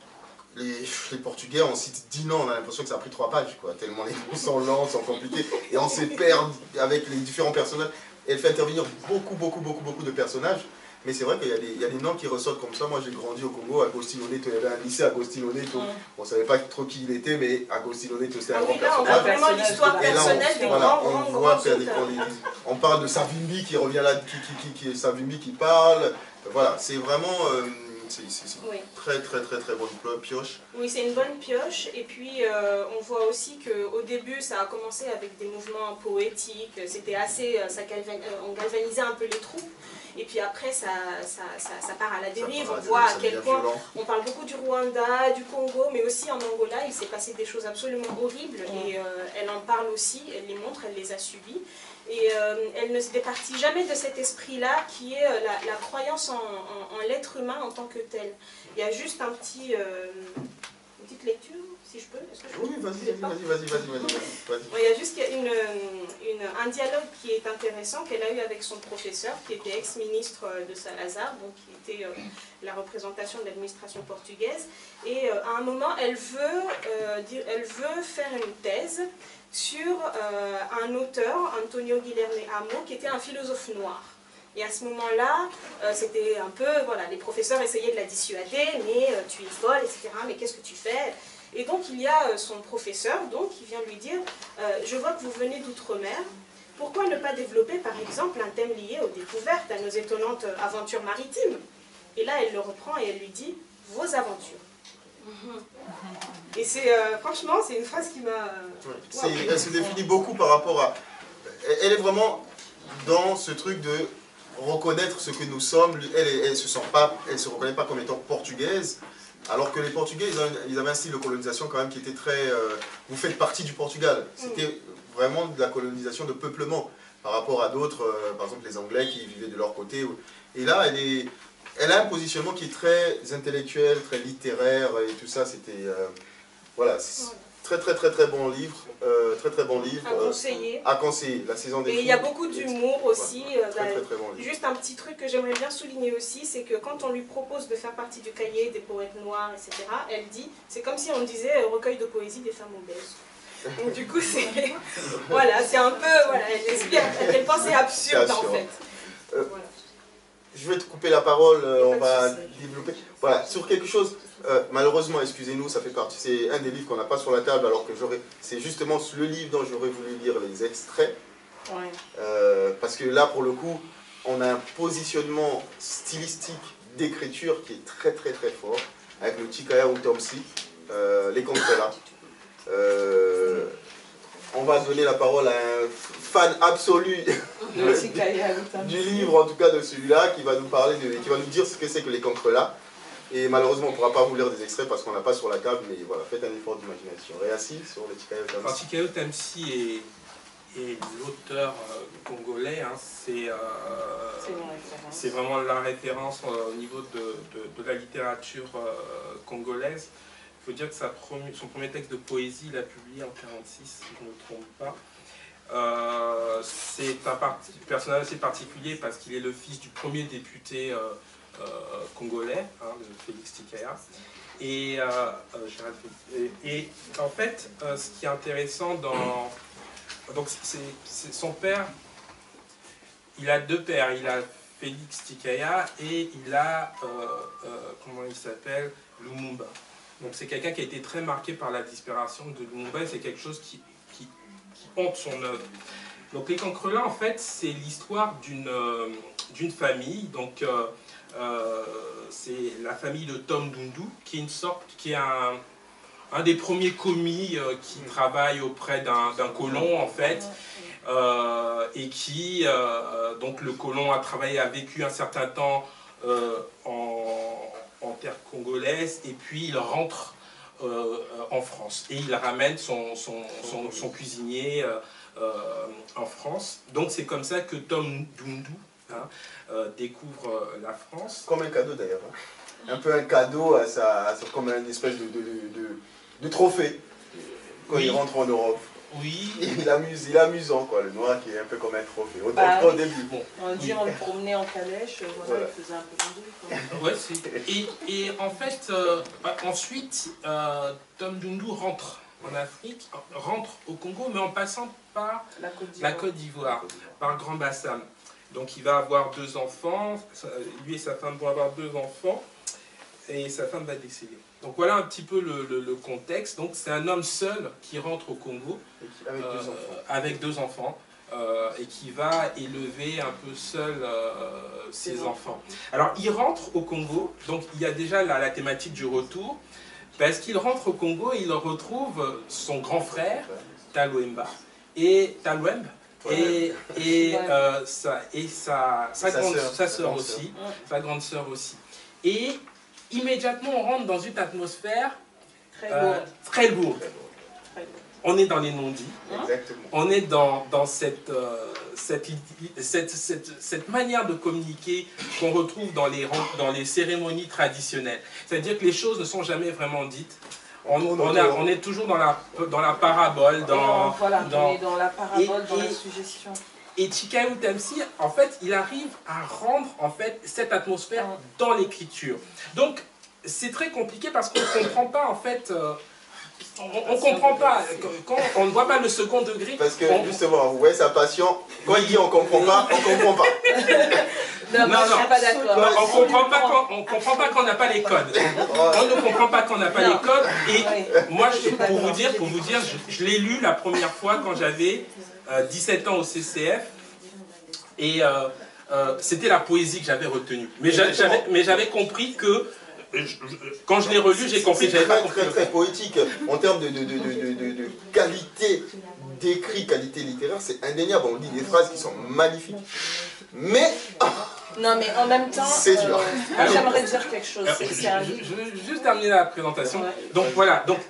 A: les, les Portugais, on cite dix ans, on a l'impression que ça a pris trois pages, quoi, tellement les noms sont lents, sont compliqués, et on se perd avec les différents personnages. Et elle fait intervenir beaucoup, beaucoup, beaucoup, beaucoup de personnages. Mais c'est vrai qu'il y, y a des noms qui ressortent comme ça. Moi, j'ai grandi au Congo, Agostinho Neto, il y avait un lycée Agostinho Neto. On ne savait pas trop qui il était, mais Agostinho Neto, c'est un
D: ah
A: grand
D: oui,
A: personnage.
D: On a vraiment l'histoire personnelle des
A: voilà,
D: grands,
A: on
D: grands,
A: voit
D: grands
A: des, on parle de Savimbi qui revient là, qui, qui, qui, qui, Savimbi qui parle. Voilà, c'est vraiment... Euh, c'est oui. très, très, très, très bonne pioche.
D: Oui, c'est une bonne pioche. Et puis, euh, on voit aussi qu'au début, ça a commencé avec des mouvements poétiques. C'était assez... Ça galvan, on galvanisait un peu les troupes. Et puis après, ça, ça, ça, ça part à la dérive. On voit à quel point... Violent. On parle beaucoup du Rwanda, du Congo, mais aussi en Angola, il s'est passé des choses absolument horribles. Ouais. Et euh, elle en parle aussi, elle les montre, elle les a subies. Et euh, elle ne se départit jamais de cet esprit-là qui est euh, la, la croyance en, en, en l'être humain en tant que tel. Il y a juste un petit, euh, une petite lecture, si je peux. Est-ce que je peux
A: Oui, vas-y, vas-y, vas-y, vas-y, vas-y.
D: Il y a juste une, une, un dialogue qui est intéressant qu'elle a eu avec son professeur, qui était ex-ministre de Salazar, donc qui était euh, la représentation de l'administration portugaise. Et euh, à un moment, elle veut, euh, dire, elle veut faire une thèse sur euh, un auteur, Antonio Guilherme Amo, qui était un philosophe noir. Et à ce moment-là, euh, c'était un peu, voilà, les professeurs essayaient de la dissuader, mais euh, tu es folle, et cetera, mais qu'est-ce que tu fais? Et donc il y a euh, son professeur donc, qui vient lui dire, euh, je vois que vous venez d'outre-mer, pourquoi ne pas développer par exemple un thème lié aux découvertes, à nos étonnantes aventures maritimes? Et là, elle le reprend et elle lui dit, vos aventures. Et c'est, euh, franchement, c'est une phrase qui m'a...
A: Ouais. Wow. Elle se définit beaucoup par rapport à... Elle est vraiment dans ce truc de reconnaître ce que nous sommes. Elle ne se sent pas, elle se reconnaît pas comme étant portugaise, alors que les Portugais, ils avaient un style de colonisation quand même qui était très... Euh, vous faites partie du Portugal. C'était mm. vraiment de la colonisation de peuplement, par rapport à d'autres, euh, par exemple les Anglais qui vivaient de leur côté. Et là, elle est... Elle a un positionnement qui est très intellectuel, très littéraire et tout ça. C'était euh, voilà, ouais. très très très très bon livre, euh, très très bon livre.
D: À conseiller.
A: Euh, à conseiller. La saison des.
D: Et il y a beaucoup d'humour aussi.
A: Ouais.
D: Euh,
A: très,
D: bah,
A: très, très bon livre.
D: Juste un petit truc que j'aimerais bien souligner aussi, c'est que quand on lui propose de faire partie du cahier des poètes noirs, et cetera, elle dit, c'est comme si on disait euh, recueil de poésie des femmes obèses. Donc du coup, c'est voilà, c'est un peu, voilà, elle explique à quel point c'est absurde en fait.
A: Euh, voilà. Je vais te couper la parole, euh, on va développer. Voilà, sur quelque chose, euh, malheureusement, excusez-nous, ça fait partie, c'est un des livres qu'on n'a pas sur la table, alors que j'aurais, c'est justement le livre dont j'aurais voulu lire les extraits. Ouais. Euh, parce que là, pour le coup, on a un positionnement stylistique d'écriture qui est très très très fort, avec le Tikaya Utomsi, euh, les Concola. Euh, on va donner la parole à un fan absolu du livre, en tout cas de celui-là, qui va nous parler, de, qui va nous dire ce que c'est que les Concola. Et malheureusement, on ne pourra pas vous lire des extraits parce qu'on n'a pas sur la table, mais voilà, faites un effort d'imagination. Réassis sur le Tikayo Tamsi.
B: Tikayo Tamsi est, est l'auteur euh, congolais, hein, c'est euh, vraiment la référence euh, au niveau de, de, de la littérature euh, congolaise. Il faut dire que sa premier, son premier texte de poésie, il a publié en mille neuf cent quarante-six, si je ne me trompe pas. Euh, c'est un parti, personnage assez particulier parce qu'il est le fils du premier député euh, euh, congolais, hein, de Félix Tikaya. Et, euh, euh, et, et en fait, euh, ce qui est intéressant dans... Donc c'est son père, il a deux pères, il a Félix Tikaya et il a, euh, euh, comment il s'appelle, Lumumba. Donc c'est quelqu'un qui a été très marqué par la disparition de Lumumba et c'est quelque chose qui, qui, qui honte son œuvre. Donc les Concola, en fait, c'est l'histoire d'une euh, d'une famille. Donc euh, euh, c'est la famille de Tom Dundu, qui est une sorte, qui est un, un des premiers commis euh, qui travaille auprès d'un d'un colon, en fait. Euh, et qui, euh, donc le colon a travaillé, a vécu un certain temps euh, en, en terre congolaise, et puis il rentre euh, en France. Et il ramène son, son, son, son cuisinier euh, euh, en France. Donc c'est comme ça que Tom Dundu hein, euh, découvre la France.
A: Comme un cadeau d'ailleurs. Hein. Un peu un cadeau, à sa, à sa, comme une espèce de, de, de, de trophée quand oui. il rentre en Europe.
B: Oui.
A: Il, amuse, il est amusant, quoi, le noir qui est un peu comme un trophée. Au,
C: bah,
A: au début. Bon.
C: On dit oui. on le promenait en calèche, voilà, voilà. Il faisait un peu
B: ouais, et, et en fait, euh, ensuite, euh, Tom Dundu rentre en Afrique, rentre au Congo, mais en passant par la Côte d'Ivoire, par Grand Bassam. Donc il va avoir deux enfants, lui et sa femme vont avoir deux enfants, et sa femme va décéder. Donc voilà un petit peu le, le, le contexte. Donc c'est un homme seul qui rentre au Congo
A: avec
B: euh,
A: deux enfants,
B: avec deux enfants euh, et qui va élever un peu seul euh, ses enfants. Alors il rentre au Congo, donc il y a déjà la, la thématique du retour, parce qu'il rentre au Congo et il retrouve son grand frère, Talwemba. Et Talwemba, et, et, euh, sa, et sa, sa, sa, grande, soeur, sa soeur aussi, soeur. sa grande sœur aussi. Et immédiatement, on rentre dans une atmosphère
C: très lourde. Euh,
B: très lourde. On est dans les non-dits.
A: Exactement.
B: On est dans, dans cette, euh, cette, cette, cette, cette manière de communiquer qu'on retrouve dans les, dans les cérémonies traditionnelles. C'est-à-dire que les choses ne sont jamais vraiment dites. On, on, a, on est toujours dans la, dans la parabole, dans,
C: voilà,
B: dans,
C: on est dans la parabole, et, dans et, la suggestion.
B: Et Tikayo Tamsi, en fait, il arrive à rendre en fait cette atmosphère dans l'écriture. Donc, c'est très compliqué parce qu'on ne comprend pas en fait. Euh, on ne comprend pas quand on ne voit pas le second degré.
A: Parce que
B: on,
A: justement, vous voyez sa passion. Quand il dit on ne comprend pas, on ne comprend pas.
C: Non, non, je ne suis pas d'accord.
B: On ne comprend pas quand on comprend pas qu'on n'a pas les codes. On ne comprend pas qu'on n'a pas non. les codes. Et moi, je, pour vous dire, pour vous dire, je, je l'ai lu la première fois quand j'avais euh, dix-sept ans au C C F. Et euh, euh, c'était la poésie que j'avais retenue. Mais j'avais, mais j'avais compris que Je, je, quand je l'ai relu, j'ai compris que j'avais pas compris.
A: C'est très, très poétique. En termes de, de, de, de, de, de qualité d'écrit, qualité littéraire, c'est indéniable. On dit des phrases qui sont magnifiques. Mais...
C: Non, mais en même temps,
A: c'est dur.
C: Euh, j'aimerais dire quelque chose.
B: Alors, je, je, je veux juste terminer la présentation. Ouais. Donc voilà, donc,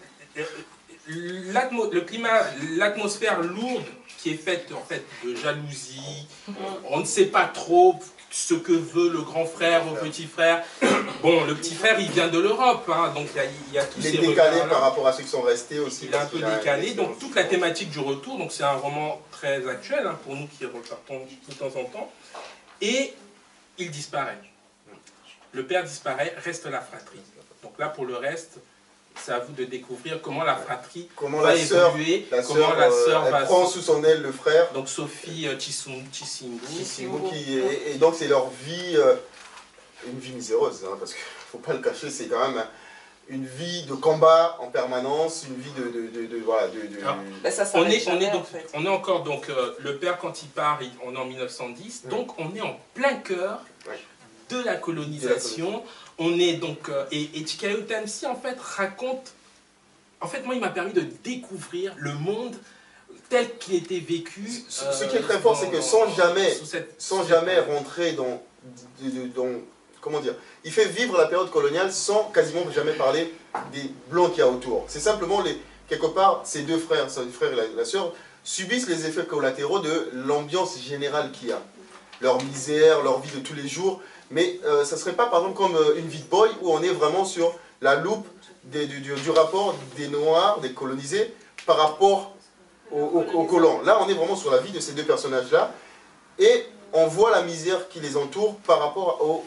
B: le climat, l'atmosphère lourde qui est faite en fait de jalousie, mmh. on ne sait pas trop ce que veut le grand frère au petit frère. Bon, le petit frère, il vient de l'Europe, hein, donc il y a, il y a tous ces
A: repères. Il est décalé par rapport à ceux qui sont restés aussi.
B: Il est un peu décalé, donc toute la thématique du retour, donc c'est un roman très actuel hein, pour nous qui repartons de temps en temps. Et il disparaît. Le père disparaît, reste la fratrie. Donc là, pour le reste, c'est à vous de découvrir comment la fratrie
A: comment
B: va
A: la soeur,
B: évoluer,
A: la
B: comment
A: soeur,
B: la sœur
A: euh,
B: va...
A: prend sous son aile le frère.
B: Donc Sophie euh, Chisungu.
A: Chisungu qui est, et donc c'est leur vie, euh, une vie miséreuse, hein, parce qu'il ne faut pas le cacher, c'est quand même une vie de combat en permanence, une vie de... de, de, de, voilà, de, de...
B: Alors,
C: ben ça,
B: on, est, on, est donc,
C: en fait.
B: on est encore, donc, euh, le père quand il part, il, on est en mille neuf cent dix, mmh. donc on est en plein cœur ouais. de la colonisation. De la colonisation. On est donc, euh, et, et Tikayo Tamsi en fait raconte en fait, moi, il m'a permis de découvrir le monde tel qu'il était vécu.
A: Ce,
B: euh,
A: ce qui est très fort, c'est que sans jamais,
B: cette,
A: sans jamais rentrer dans, dans, comment dire, il fait vivre la période coloniale sans quasiment jamais parler des blancs qu'il y a autour. C'est simplement, les, quelque part, ces deux frères, ses frères et la, la sœur, subissent les effets collatéraux de l'ambiance générale qu'il y a. Leur misère, leur vie de tous les jours. Mais euh, ça ne serait pas, par exemple, comme euh, une vie de boy, où on est vraiment sur la loupe des, du, du, du rapport des Noirs, des colonisés, par rapport aux, aux, aux colons. Là, on est vraiment sur la vie de ces deux personnages-là. Et on voit la misère qui les entoure par rapport au,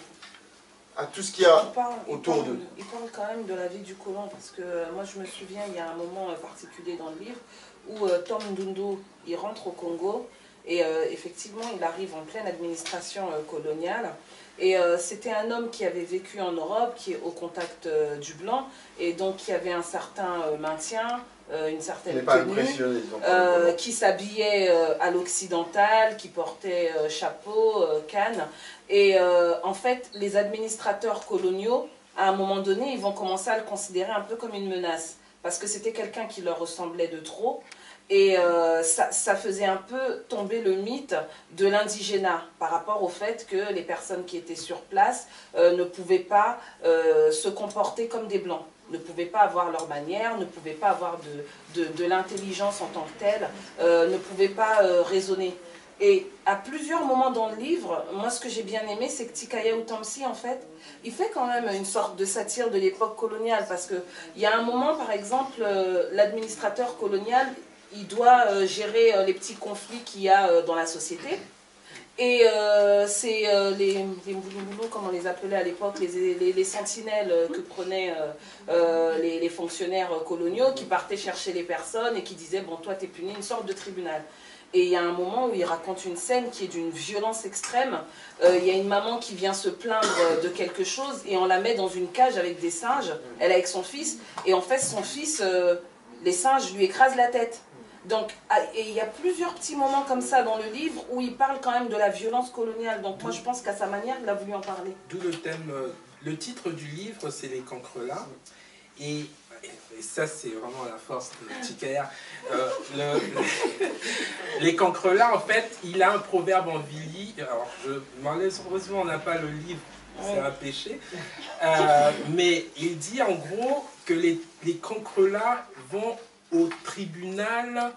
A: à tout ce qu'il y a
C: il parle,
A: autour d'eux.
C: Il parle quand même de la vie du colon, parce que euh, moi je me souviens, il y a un moment euh, particulier dans le livre, où euh, Tom Ndundu, il rentre au Congo, et euh, effectivement il arrive en pleine administration euh, coloniale, et euh, c'était un homme qui avait vécu en Europe, qui est au contact euh, du blanc, et donc qui avait un certain euh, maintien, euh, une certaine tenue, euh, qui s'habillait euh, à l'occidental, qui portait euh, chapeau, euh, canne, et euh, en fait les administrateurs coloniaux, à un moment donné, ils vont commencer à le considérer un peu comme une menace, parce que c'était quelqu'un qui leur ressemblait de trop. Et euh, ça, ça faisait un peu tomber le mythe de l'indigénat par rapport au fait que les personnes qui étaient sur place euh, ne pouvaient pas euh, se comporter comme des blancs, ne pouvaient pas avoir leur manière, ne pouvaient pas avoir de, de, de l'intelligence en tant que telle, euh, ne pouvaient pas euh, raisonner. Et à plusieurs moments dans le livre, moi ce que j'ai bien aimé, c'est que Tikayahu Tamsi, en fait, il fait quand même une sorte de satire de l'époque coloniale, parce qu'il y a un moment, par exemple, euh, l'administrateur colonial, il doit euh, gérer euh, les petits conflits qu'il y a euh, dans la société. Et euh, c'est euh, les, les mouloumoulos, comme on les appelait à l'époque, les, les, les sentinelles euh, que prenaient euh, euh, les, les fonctionnaires coloniaux, qui partaient chercher les personnes et qui disaient, bon, toi, t'es puni, une sorte de tribunal. Et il y a un moment où il raconte une scène qui est d'une violence extrême. Euh, il y a une maman qui vient se plaindre de quelque chose et on la met dans une cage avec des singes. Elle est avec son fils. Et en fait, son fils, euh, les singes lui écrasent la tête. Donc, et il y a plusieurs petits moments comme ça dans le livre où il parle quand même de la violence coloniale. Donc moi je pense qu'à sa manière, il a voulu en parler.
B: D'où le thème, le titre du livre, c'est Les Cancrelats. Et, et ça c'est vraiment la force de Tikayahu. Euh, le, le, les Cancrelats, en fait, il a un proverbe en Vili. Alors, je malheureusement on n'a pas le livre, c'est un péché. Euh, mais il dit en gros que les, les Cancrelats vont au tribunal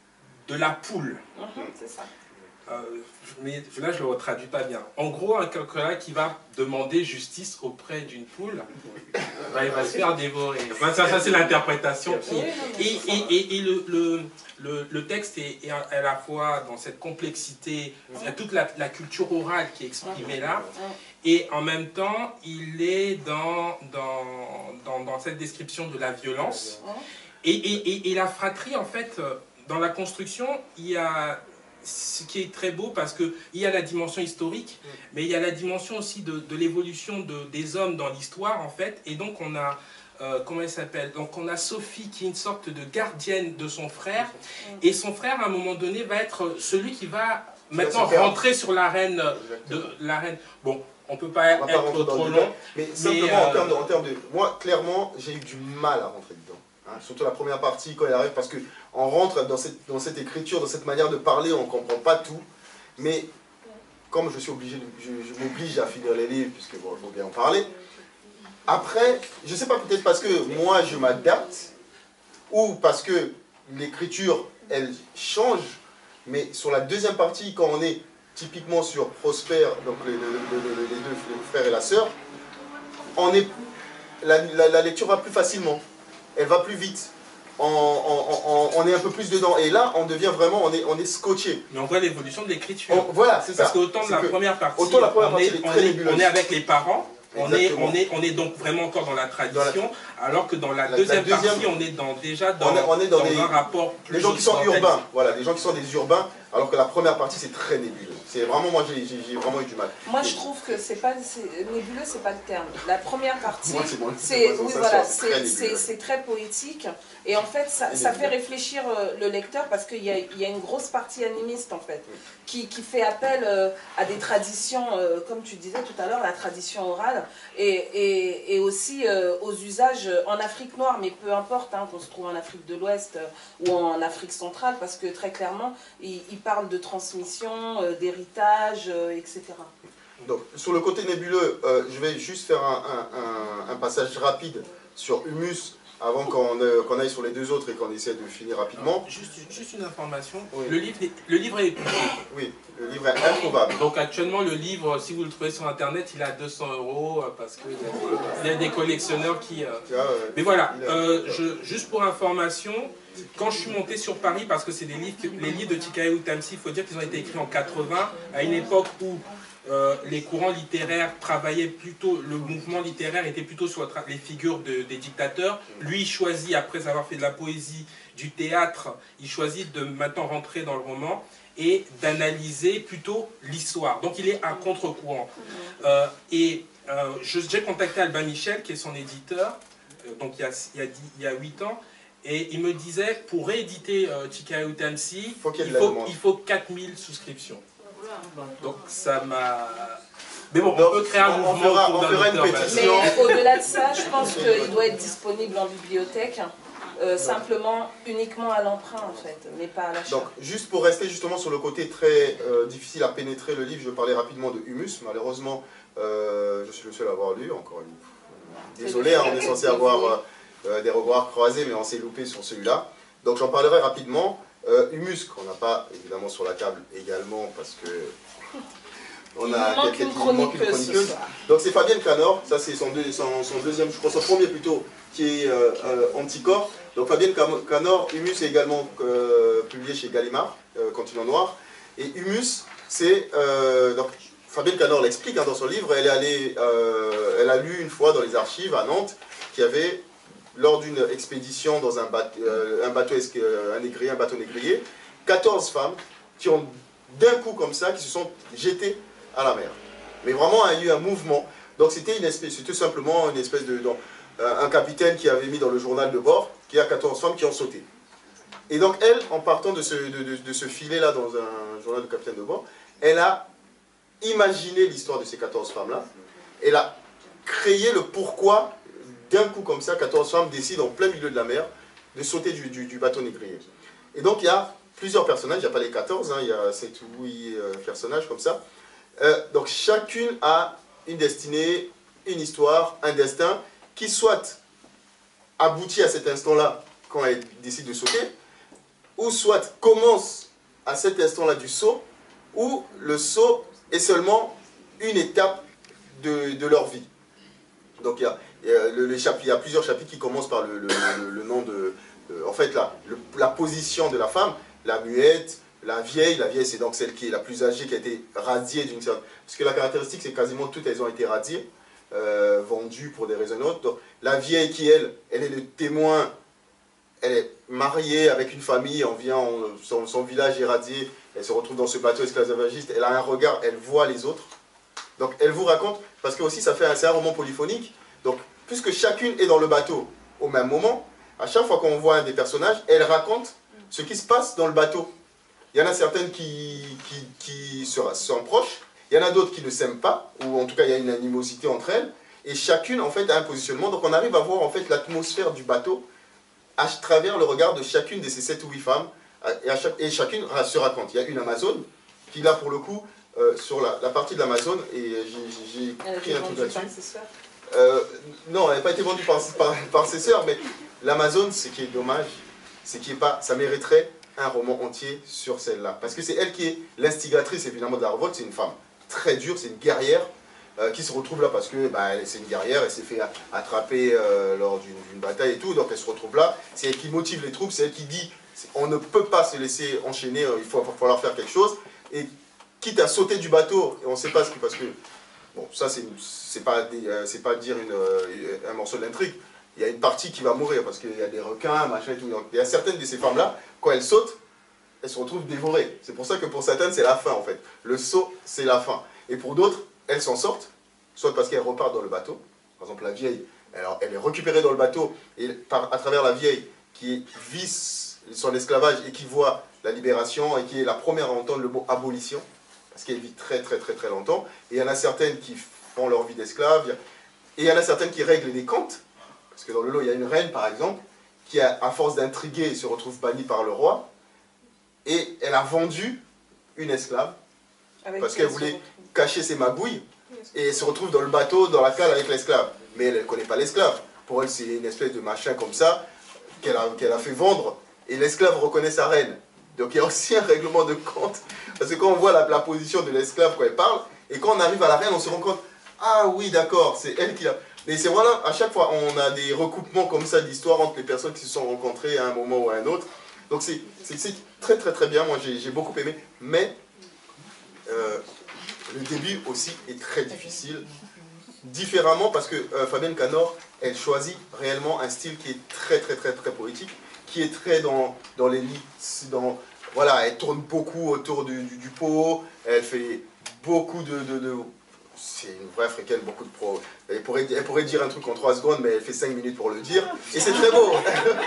B: de la poule.
C: Mmh, c'est ça.
B: Euh, mais là, je ne le traduis pas bien. En gros, un cancrelat qui va demander justice auprès d'une poule, bah, il va se faire dévorer. Enfin, ça, ça c'est l'interprétation qui... Et, et, et, et le, le, le, le texte est, est à la fois dans cette complexité, il y a toute la, la culture orale qui est exprimée là, et en même temps, il est dans, dans, dans, dans cette description de la violence. Et, et, et, et la fratrie, en fait, dans la construction, il y a ce qui est très beau parce qu'il y a la dimension historique, mais il y a la dimension aussi de, de l'évolution de, des hommes dans l'histoire, en fait. Et donc, on a, euh, comment elle s'appelle? Donc, on a Sophie qui est une sorte de gardienne de son frère. Et son frère, à un moment donné, va être celui qui va maintenant rentrer sur l'arène de l'arène. Bon. On ne peut pas on être pas trop long.
A: Mais simplement, mais, euh... en, termes de, en termes de... Moi, clairement, j'ai eu du mal à rentrer dedans. Hein, surtout la première partie, quand il arrive, parce qu'on rentre dans cette, dans cette écriture, dans cette manière de parler, on ne comprend pas tout. Mais, comme je suis obligé, de, je, je m'oblige à finir les livres, puisque bon, il faut bien en parler. Après, je ne sais pas, peut-être parce que moi, je m'adapte, ou parce que l'écriture, elle change. Mais sur la deuxième partie, quand on est typiquement sur Prosper, donc les, les, les, les deux les frères et la sœur, on est, la, la, la lecture va plus facilement, elle va plus vite, on, on, on, on est un peu plus dedans, et là on devient vraiment, on est, on est scotché.
B: Mais on voit l'évolution de l'écriture.
A: Voilà, c'est ça.
B: Parce qu'autant de la première partie,
A: autant la première
B: on,
A: partie
B: est,
A: est
B: on,
A: très
B: est, on est avec les parents, on est, on, est, on est donc vraiment encore dans la tradition, dans la, alors que dans la, la deuxième, la deuxième partie, on est dans, déjà dans,
A: on est, on est dans,
B: dans
A: des,
B: un rapport plus...
A: Les gens qui sont urbains, voilà, des gens qui sont des urbains, alors que la première partie c'est très nébuleux. C'est vraiment, moi j'ai vraiment eu du mal.
C: Moi je trouve que c'est pas nébuleux, c'est pas le terme. La première partie, c'est oui,
A: voilà,
C: très, très poétique et en fait ça, ça fait réfléchir le lecteur parce qu'il y, y a une grosse partie animiste en fait qui, qui fait appel à des traditions, comme tu disais tout à l'heure, la tradition orale et, et, et aussi aux usages en Afrique noire, mais peu importe hein, qu'on se trouve en Afrique de l'Ouest ou en Afrique centrale parce que très clairement il, il parle de transmission, d'héritage, Euh, et cetera.
A: Donc, sur le côté nébuleux, euh, je vais juste faire un, un, un, un passage rapide sur Humus avant qu'on euh, qu'on aille sur les deux autres et qu'on essaie de finir rapidement.
B: Juste, juste une information,
A: oui.
B: le, livre est, le livre est épuisé.
A: Oui, le livre est introuvable.
B: Donc actuellement, le livre, si vous le trouvez sur Internet, il est à deux cents euros parce qu'il y, y a des collectionneurs qui... Euh...
A: Ah, ouais.
B: Mais voilà, euh, je, juste pour information, quand je suis monté sur Paris, parce que c'est des livres, les livres de Tikae Utamsi, il faut dire qu'ils ont été écrits en quatre-vingts, à une époque où euh, les courants littéraires travaillaient plutôt, le mouvement littéraire était plutôt sur les figures de, des dictateurs. Lui, il choisit, après avoir fait de la poésie, du théâtre, il choisit de maintenant rentrer dans le roman et d'analyser plutôt l'histoire. Donc il est à contre-courant. Euh, et euh, j'ai contacté Albin Michel, qui est son éditeur, euh, donc il y a, il y a, il y a huit ans, et il me disait, pour rééditer euh, Tikae Utamsi, il faut, il faut, il faut quatre mille souscriptions. Donc ça m'a... Mais bon, on peut créer un mouvement,
A: on fera, on fera une pétition.
C: Mais au-delà de ça, je pense qu'il doit être disponible en bibliothèque, euh, simplement uniquement à l'emprunt en fait, mais pas à l'achat.
A: Donc, juste pour rester justement sur le côté très euh, difficile à pénétrer le livre, je parlais rapidement de Humus. Malheureusement, euh, je suis le seul à avoir lu, encore une... Désolé, hein, on est censé avoir... Euh, des revoirs croisés, mais on s'est loupé sur celui-là. Donc j'en parlerai rapidement. Euh, Humus, qu'on n'a pas évidemment sur la table également, parce que on a
C: quelques une chroniqueuse.
A: Donc c'est Fabienne Canor, ça c'est son, deux, son, son deuxième, je crois son premier plutôt, qui est euh, euh, Anticorps. Donc Fabienne Canor, Humus est également euh, publié chez Gallimard, euh, Continent Noir. Et Humus, c'est... Euh, donc Fabienne Canor l'explique hein, dans son livre, elle est allée, euh, elle a lu une fois dans les archives à Nantes, qu'il y avait... lors d'une expédition dans un, bateau, euh, un bateau euh, un négrier, un bateau négrier, quatorze femmes qui ont d'un coup comme ça, qui se sont jetées à la mer. Mais vraiment, il y a eu un mouvement. Donc c'était une espèce, c'était simplement une espèce de... Donc, un capitaine qui avait mis dans le journal de bord qu'il y a quatorze femmes qui ont sauté. Et donc elle, en partant de ce, de, de, de ce filet-là dans un journal de capitaine de bord, elle a imaginé l'histoire de ces quatorze femmes-là. Elle a créé le pourquoi... d'un coup comme ça, quatorze femmes décident en plein milieu de la mer de sauter du, du, du bateau négrier. Et donc il y a plusieurs personnages, il n'y a pas les quatorze, hein, il y a sept ou huit euh, personnages comme ça. Euh, donc chacune a une destinée, une histoire, un destin, qui soit aboutit à cet instant-là quand elle décide de sauter, ou soit commence à cet instant-là du saut, ou le saut est seulement une étape de, de leur vie. Donc il y a... Il y, a le, le chapitre, il y a plusieurs chapitres qui commencent par le, le, le, le nom de... Euh, en fait, la, le, la position de la femme, la muette, la vieille. La vieille, c'est donc celle qui est la plus âgée, qui a été radiée d'une certaine... Parce que la caractéristique, c'est quasiment toutes, elles ont été radiées, euh, vendues pour des raisons autres. Donc, la vieille qui, elle, elle est le témoin, elle est mariée avec une famille, on vient, on, son, son village est radié, elle se retrouve dans ce bateau esclavagiste, elle a un regard, elle voit les autres. Donc, elle vous raconte, parce que aussi, ça fait un, c'est un roman polyphonique. Donc, puisque chacune est dans le bateau au même moment, à chaque fois qu'on voit un des personnages, elle raconte ce qui se passe dans le bateau. Il y en a certaines qui, qui, qui sont proches, il y en a d'autres qui ne s'aiment pas, ou en tout cas il y a une animosité entre elles, et chacune en fait a un positionnement. Donc on arrive à voir en fait l'atmosphère du bateau à travers le regard de chacune de ces sept ou huit femmes, et, à chaque, et chacune se raconte. Il y a une Amazone qui là pour le coup, euh, sur la, la partie de l'Amazone, et j'ai pris un truc là-dessus. Euh, non, elle n'a pas été vendue par, par, par ses sœurs, mais l'Amazone, ce qui est dommage, c'est qu'il pas, ça mériterait un roman entier sur celle-là. Parce que c'est elle qui est l'instigatrice évidemment de la révolte, c'est une femme très dure, c'est une guerrière euh, qui se retrouve là parce que bah, c'est une guerrière, elle s'est fait attraper euh, lors d'une bataille et tout, donc elle se retrouve là, c'est elle qui motive les troupes, c'est elle qui dit on ne peut pas se laisser enchaîner, il faut, va falloir faire quelque chose, et quitte à sauter du bateau, et on ne sait pas ce que, parce que bon, ça, c'est pas, euh, pas dire une, euh, un morceau de l'intrigue. Il y a une partie qui va mourir parce qu'il y a des requins, machin et tout. Donc, il y a certaines de ces femmes-là, quand elles sautent, elles se retrouvent dévorées. C'est pour ça que pour certaines, c'est la fin en fait. Le saut, c'est la fin. Et pour d'autres, elles s'en sortent, soit parce qu'elles repartent dans le bateau. Par exemple, la vieille, alors, elle est récupérée dans le bateau, et par, à travers la vieille, qui vit son esclavage et qui voit la libération, et qui est la première à entendre le mot abolition, parce qu'elle vit très très très très longtemps. Et il y en a certaines qui font leur vie d'esclave, et il y en a certaines qui règlent des comptes, parce que dans le lot, il y a une reine, par exemple, qui, a, à force d'intriguer, se retrouve bannie par le roi, et elle a vendu une esclave, avec parce qu'elle voulait cacher ses magouilles, et elle se retrouve dans le bateau, dans la cale avec l'esclave. Mais elle ne connaît pas l'esclave. Pour elle, c'est une espèce de machin comme ça, qu'elle a, qu'elle a fait vendre, et l'esclave reconnaît sa reine. Donc il y a aussi un règlement de compte, parce que quand on voit la, la position de l'esclave quand elle parle, et quand on arrive à la reine, on se rend compte, ah oui, d'accord, c'est elle qui a... Mais c'est voilà, à chaque fois, on a des recoupements comme ça d'histoires entre les personnes qui se sont rencontrées à un moment ou à un autre. Donc c'est très très très bien, moi j'ai beaucoup aimé, mais euh, le début aussi est très difficile, différemment parce que euh, Fabienne Canor, elle choisit réellement un style qui est très très très très poétique, qui est très dans, dans l'élite, dans... Voilà, elle tourne beaucoup autour du, du, du pot, elle fait beaucoup de... de, de c'est une vraie africaine, beaucoup de pro. Elle pourrait, elle pourrait dire un truc en trois secondes, mais elle fait cinq minutes pour le dire. Et c'est très beau.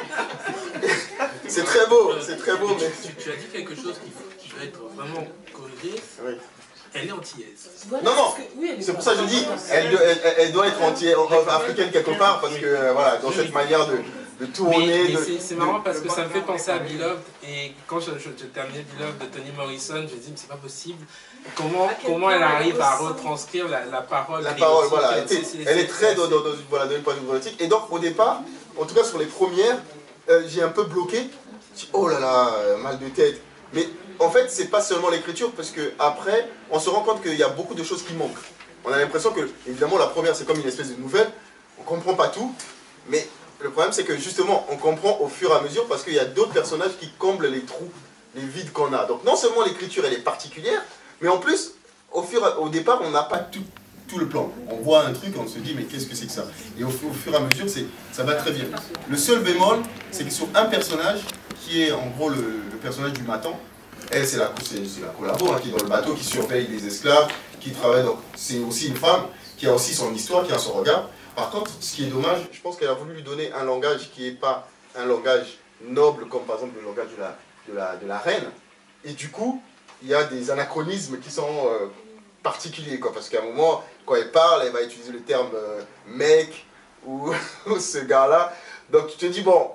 A: C'est très beau, c'est très beau. Mais...
B: Tu, tu as dit quelque chose qui, faut, qui doit être vraiment corrigé. Oui. Elle est antillaise.
A: Voilà, non, non, oui, c'est pour ça que je dis, elle, elle, elle doit être anti-africaine quelque part, parce que, voilà, dans cette manière de... de tourner.
B: Mais, mais c'est marrant parce que ça me fait penser à Beloved, et quand je, je, je terminais Beloved de Toni Morrison, je me dis mais c'est pas possible. Comment, comment elle arrive à retranscrire la, la parole.
A: La parole, voilà. Elle, est, elle est très dans, dans, dans, voilà, dans une point de vue politique. Et donc au départ, en tout cas sur les premières, euh, j'ai un peu bloqué. J'ai dit, oh là là, euh, mal de tête. Mais en fait, c'est pas seulement l'écriture, parce que après, on se rend compte qu'il y a beaucoup de choses qui manquent. On a l'impression que, évidemment, la première, c'est comme une espèce de nouvelle. On comprend pas tout, mais le problème, c'est que justement, on comprend au fur et à mesure parce qu'il y a d'autres personnages qui comblent les trous, les vides qu'on a. Donc non seulement l'écriture, elle est particulière, mais en plus, au, fur et, au départ, on n'a pas tout, tout le plan. On voit un truc, on se dit, mais qu'est-ce que c'est que ça? Et au, au fur et à mesure, ça va très bien. Le seul bémol, c'est que sur un personnage, qui est en gros le, le personnage du matin, elle, c'est la, la collabo, hein, qui est dans le bateau, qui surveille les esclaves, qui travaille. Donc c'est aussi une femme qui a aussi son histoire, qui a son regard. Par contre, ce qui est dommage, je pense qu'elle a voulu lui donner un langage qui n'est pas un langage noble, comme par exemple le langage de la, de la, de la reine. Et du coup, il y a des anachronismes qui sont euh, particuliers, quoi, parce qu'à un moment, quand elle parle, elle va utiliser le terme euh, mec ou, ou ce gars-là. Donc tu te dis, bon,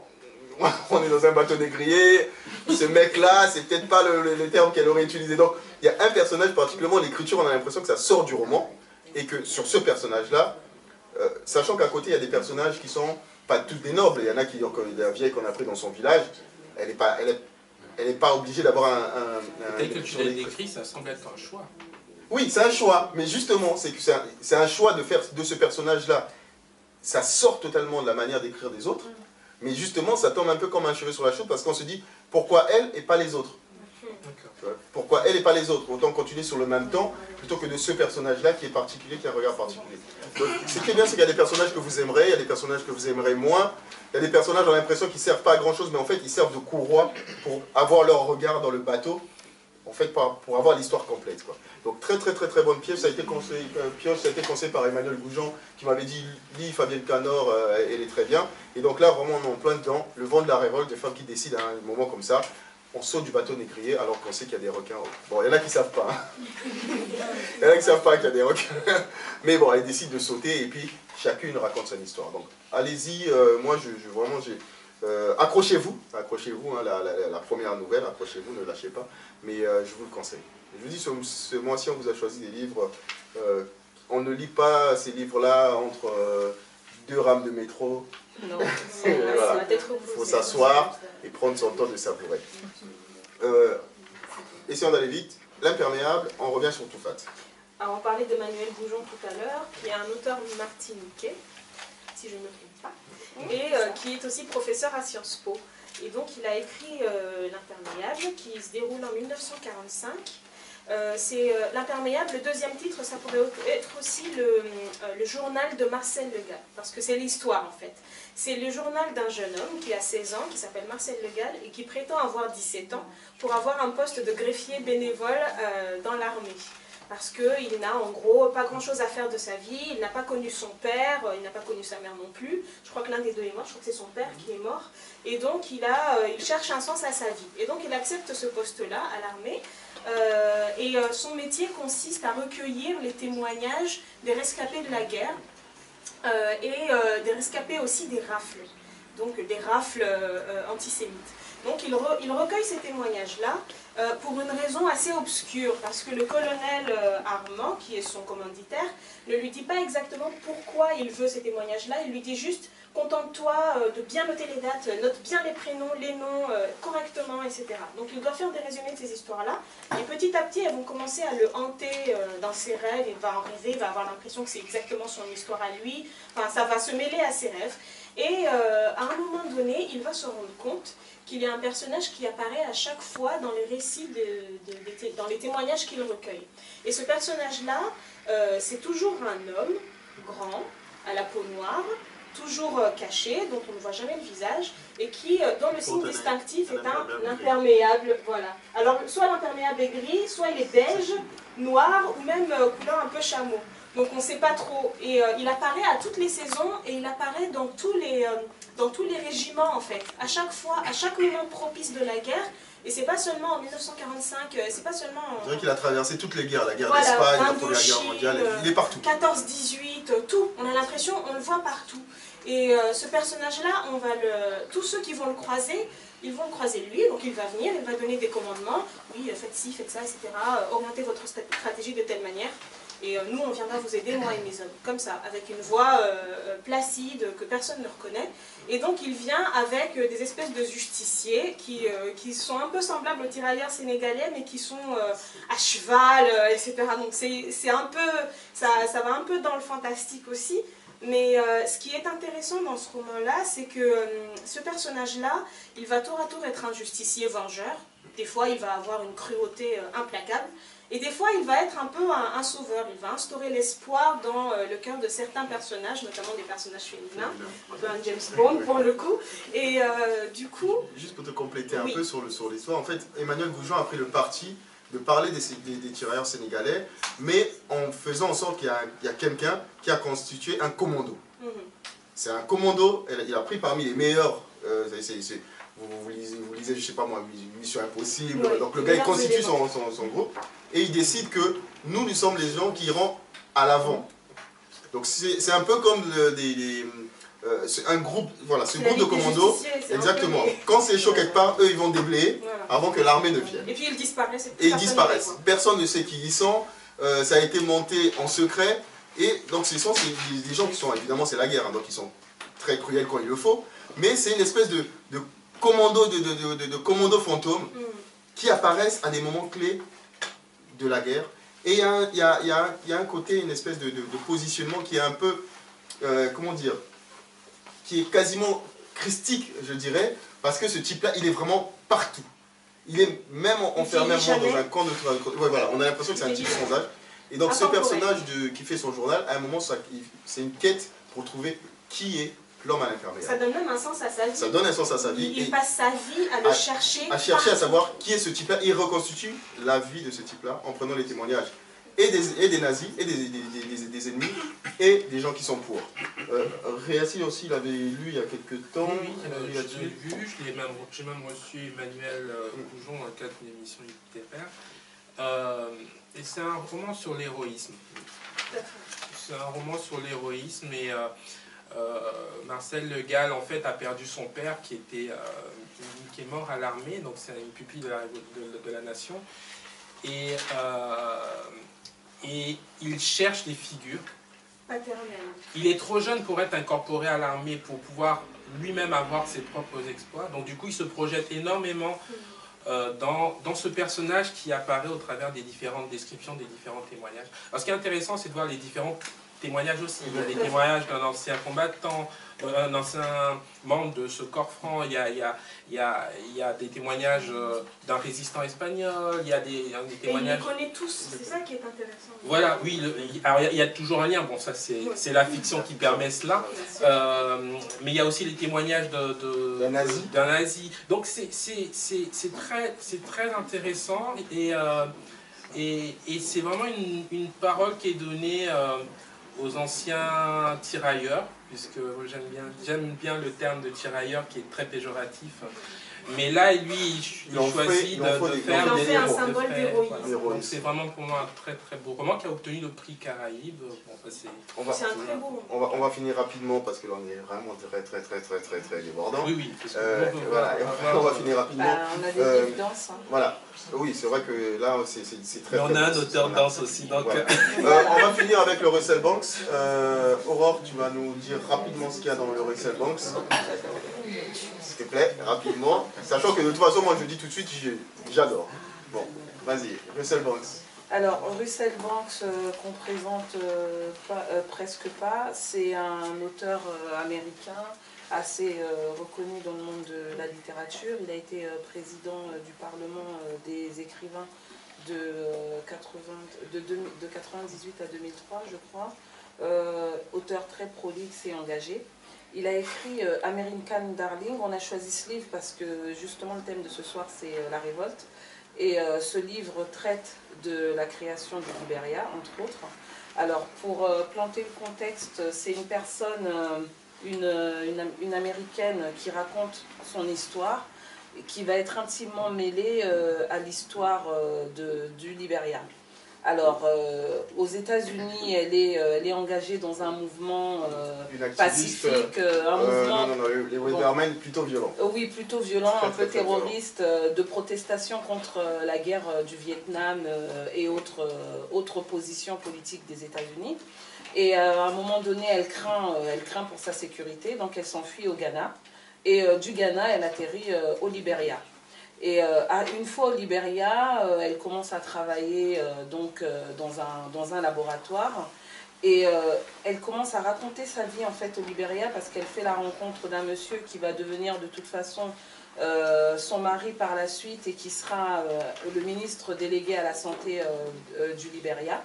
A: on est dans un bateau négrier, ce mec-là, c'est peut-être pas le, le, le terme qu'elle aurait utilisé. Donc il y a un personnage, particulièrement l'écriture, on a l'impression que ça sort du roman, et que sur ce personnage-là, Euh, sachant qu'à côté, il y a des personnages qui sont pas tous des nobles. Il y en a qui, encore la vieille qu'on a pris dans son village, elle n'est pas, elle est, elle est pas obligée d'avoir un... un, un
B: Tel que tu l'as décrit, ça semble être un choix.
A: Oui, c'est un choix, mais justement, c'est que c'est un, un choix de faire de ce personnage-là. Ça sort totalement de la manière d'écrire des autres, mais justement, ça tombe un peu comme un cheveu sur la chaude, parce qu'on se dit, pourquoi elle et pas les autres? Pourquoi elle et pas les autres? Autant continuer sur le même temps, plutôt que de ce personnage-là qui est particulier, qui a un regard particulier. Donc, ce qui est bien, c'est qu'il y a des personnages que vous aimerez, il y a des personnages que vous aimerez moins. Il y a des personnages, on a l'impression qu'ils ne servent pas à grand-chose, mais en fait, ils servent de courroie pour avoir leur regard dans le bateau, en fait, pour avoir l'histoire complète, quoi. Donc, très, très, très, très bonne pièce. Ça a été conseillé, euh, pioche, ça a été conseillé par Emmanuel Goujon, qui m'avait dit, lis Fabienne Canor, euh, elle est très bien. Et donc là, vraiment, on est en plein dedans, le vent de la révolte, des femmes qui décident à un moment comme ça. On saute du bateau négrier alors qu'on sait qu'il y a des requins. Bon, il y en a qui ne savent pas. Hein. Il y en a qui ne savent pas qu'il y a des requins. Mais bon, elle décide de sauter et puis chacune raconte son histoire. Donc, allez-y. Euh, moi, je, je vraiment, j'ai... Euh, accrochez-vous. Accrochez-vous, hein, la, la, la première nouvelle. Accrochez-vous, ne lâchez pas. Mais euh, je vous le conseille. Je vous dis, ce, ce mois-ci, on vous a choisi des livres. Euh, on ne lit pas ces livres-là entre euh, deux rames de métro.
C: Non,
A: voilà. Il faut s'asseoir et prendre son temps de savourer. Euh, essayons d'aller vite. L'imperméable, on revient sur Toufat.
D: Alors on parlait d'Emmanuel Goujon tout à l'heure, qui est un auteur martiniquais, si je ne me trompe pas, et euh, qui est aussi professeur à Sciences Po. Et donc il a écrit euh, L'imperméable, qui se déroule en mille neuf cent quarante-cinq, Euh, c'est euh, l'imperméable. Le deuxième titre, ça pourrait être aussi le, euh, le journal de Marcel Le Gall, parce que c'est l'histoire en fait. C'est le journal d'un jeune homme qui a seize ans, qui s'appelle Marcel Le Gall, et qui prétend avoir dix-sept ans pour avoir un poste de greffier bénévole euh, dans l'armée. Parce qu'il n'a en gros pas grand chose à faire de sa vie, il n'a pas connu son père, il n'a pas connu sa mère non plus. Je crois que l'un des deux est mort, je crois que c'est son père qui est mort. Et donc il, a, euh, il cherche un sens à sa vie. Et donc il accepte ce poste-là à l'armée. Euh, et euh, son métier consiste à recueillir les témoignages des rescapés de la guerre euh, et euh, des rescapés aussi des rafles, donc des rafles euh, antisémites. Donc il, re, il recueille ces témoignages-là euh, pour une raison assez obscure, parce que le colonel euh, Armand, qui est son commanditaire, ne lui dit pas exactement pourquoi il veut ces témoignages-là, il lui dit juste « contente-toi euh, de bien noter les dates, note bien les prénoms, les noms euh, correctement, et cetera » Donc il doit faire des résumés de ces histoires-là, et petit à petit elles vont commencer à le hanter euh, dans ses rêves, il va en rêver, il va avoir l'impression que c'est exactement son histoire à lui, enfin ça va se mêler à ses rêves, et euh, à un moment donné, il va se rendre compte qu'il y a un personnage qui apparaît à chaque fois dans les récits, de, de, de, dans les témoignages qu'il recueille. Et ce personnage-là, euh, c'est toujours un homme grand, à la peau noire, toujours euh, caché, dont on ne voit jamais le visage, et qui, euh, dont le signe distinctif est un imperméable. Voilà. Alors, soit l'imperméable est gris, soit il est beige, noir, ou même euh, couleur un peu chameau. Donc on ne sait pas trop. Et euh, il apparaît à toutes les saisons et il apparaît dans tous les, euh, dans tous les régiments en fait. À chaque fois, à chaque moment propice de la guerre. Et c'est pas seulement en mille neuf cent quarante-cinq, euh, c'est pas seulement... En...
A: Je dirais qu'il a traversé toutes les guerres, la guerre
D: voilà,
A: d'Espagne, la Première Guerre mondiale, il est partout.
D: quatorze dix-huit, tout. On a l'impression, on le voit partout. Et euh, ce personnage-là, on va le... tous ceux qui vont le croiser, ils vont le croiser lui, donc il va venir, il va donner des commandements. Oui, faites ci, faites ça, et cetera. Euh, orientez votre stratégie de telle manière. Et euh, nous, on viendra vous aider, moi et mes hommes, comme ça, avec une voix euh, placide que personne ne reconnaît. Et donc, il vient avec euh, des espèces de justiciers qui, euh, qui sont un peu semblables aux tirailleurs sénégalais, mais qui sont euh, à cheval, euh, et cetera. Donc, c'est un peu, ça, ça va un peu dans le fantastique aussi. Mais euh, ce qui est intéressant dans ce roman-là, c'est que euh, ce personnage-là, il va tour à tour être un justicier vengeur. Des fois, il va avoir une cruauté euh, implacable. Et des fois, il va être un peu un, un sauveur. Il va instaurer l'espoir dans euh, le cœur de certains personnages, notamment des personnages féminins, un peu un James Bond pour le coup. Et euh, du coup...
A: Juste pour te compléter un
D: oui.
A: peu sur l'histoire, sur en fait, Emmanuel Goujon a pris le parti de parler des, des, des tirailleurs sénégalais, mais en faisant en sorte qu'il y a, a quelqu'un qui a constitué un commando. Mm-hmm. C'est un commando, il a pris parmi les meilleurs... Euh, c'est, c'est, vous, vous, lisez, vous lisez, je sais pas moi, Mission Impossible, oui. Donc le gars il constitue son, son, son groupe, et il décide que nous, nous sommes les gens qui iront à l'avant. Donc c'est un peu comme le, des, des, euh, un groupe, voilà, ce groupe de commandos, exactement. Quand c'est chaud quelque part, eux ils vont déblayer voilà. Avant que l'armée ne vienne.
D: Et puis ils disparaissent.
A: Et ils disparaissent. Personne ne sait qui ils sont, euh, ça a été monté en secret, et donc ce sont des, des gens qui sont, évidemment c'est la guerre, hein, donc ils sont très cruels quand il le faut, mais c'est une espèce de, de commando, de, de, de, de, de commando fantôme mm. qui apparaissent à des moments clés de la guerre. Et il y, y, y, y a un côté, une espèce de, de, de positionnement qui est un peu, euh, comment dire, qui est quasiment christique, je dirais, parce que ce type-là, il est vraiment partout. Il est même enfermé dans un camp de... Ouais, voilà, on a l'impression que c'est un type sans âge. Et donc ce personnage de, qui fait son journal, à un moment, c'est une quête pour trouver qui est l'homme à l'imperméable.
D: Ça donne même un sens à sa vie.
A: Ça donne un sens à sa vie.
D: Il, il passe sa vie à le
A: à,
D: chercher.
A: À chercher partout. À savoir qui est ce type-là. Il reconstitue la vie de ce type-là en prenant les témoignages et des, et des nazis, et des, des, des, des ennemis, et des gens qui sont pour. Euh, Réassi aussi, il avait lu il y a quelques temps.
B: Oui, euh, je l'ai vu, j'ai même, même reçu Emmanuel Goujon dans le cadre d'une émission littéraire. Euh, et c'est un roman sur l'héroïsme. C'est un roman sur l'héroïsme et... Euh, Euh, Marcel Le Gall en fait a perdu son père qui était euh, qui est mort à l'armée, donc c'est une pupille de la, de, de la nation, et, euh, et il cherche les figures
D: paternelles.
B: Il est trop jeune pour être incorporé à l'armée, pour pouvoir lui-même avoir ses propres exploits, donc du coup il se projette énormément euh, dans, dans ce personnage qui apparaît au travers des différentes descriptions, des différents témoignages. Alors ce qui est intéressant, c'est de voir les différentes témoignages aussi. Il y a des témoignages d'un ancien combattant, un ancien membre de ce corps franc, il y a, il y a, il y a, il y a des témoignages d'un résistant espagnol, il y a des, des témoignages...
D: Et il les connaît tous, c'est ça qui est intéressant.
B: Voilà, oui, le, alors il y, a, il y a toujours un lien, bon ça c'est la fiction qui permet cela, euh, mais il y a aussi les témoignages d'un de, de,
A: nazi.
B: nazi. Donc c'est très, très intéressant et, euh, et, et c'est vraiment une, une parole qui est donnée euh, aux anciens tirailleurs, puisque j'aime bien, j'aime bien le terme de tirailleur qui est très péjoratif. Mais là, lui, il, il choisit fait, de, de des, faire...
D: Il en fait un symbole d'héroïsme.
B: Voilà. C'est vraiment pour moi un très très beau roman qui a obtenu le prix Caraïbes. Bon,
D: c'est un très beau
A: on va, on va finir rapidement parce que là, on est vraiment très très très très très très débordant.
B: Oui, oui.
A: Euh, voilà, on va finir rapidement.
C: Bah, on a des
A: euh,
C: évidences. Hein.
A: Voilà. Oui, c'est vrai que là, c'est très...
B: Mais on
A: très
B: a un auteur danse aussi, donc...
A: Voilà. euh, on va finir avec le Russell Banks. Euh, Aurore, tu vas nous dire rapidement ce qu'il y a dans le Russell Banks. S'il te plaît, rapidement. Sachant que de toute façon, moi je dis tout de suite, j'adore. Bon, vas-y, Russell Banks.
C: Alors, Russell Banks, euh, qu'on présente euh, pas, euh, presque pas, c'est un auteur euh, américain assez euh, reconnu dans le monde de la littérature. Il a été euh, président euh, du Parlement euh, des écrivains de, euh, quatre-vingts, de, de, de quatre-vingt-dix-huit à deux mille trois, je crois. Euh, auteur très prolixe et engagé. Il a écrit euh, American Darling. On a choisi ce livre parce que justement le thème de ce soir c'est euh, la révolte. Et euh, ce livre traite de la création du Libéria, entre autres. Alors pour euh, planter le contexte, c'est une personne... Euh, Une, une, une américaine qui raconte son histoire et qui va être intimement mêlée euh, à l'histoire euh, du Libéria. Alors, euh, aux États-Unis, elle, euh, elle est engagée dans un mouvement euh, pacifique, euh, un mouvement...
A: Euh, non, non, non, les Weathermen bon, plutôt violents.
C: Euh, oui, plutôt violent, très, un peu
A: très,
C: terroriste, euh, de protestation contre euh, la guerre euh, du Vietnam euh, et autres, euh, autres positions politiques des États-Unis. Et euh, à un moment donné, elle craint, euh, elle craint pour sa sécurité, donc elle s'enfuit au Ghana. Et euh, du Ghana, elle atterrit euh, au Libéria. Et euh, une fois au Libéria, euh, elle commence à travailler euh, donc, euh, dans, un, dans un laboratoire. Et euh, elle commence à raconter sa vie en fait au Libéria parce qu'elle fait la rencontre d'un monsieur qui va devenir de toute façon euh, son mari par la suite et qui sera euh, le ministre délégué à la santé euh, euh, du Libéria.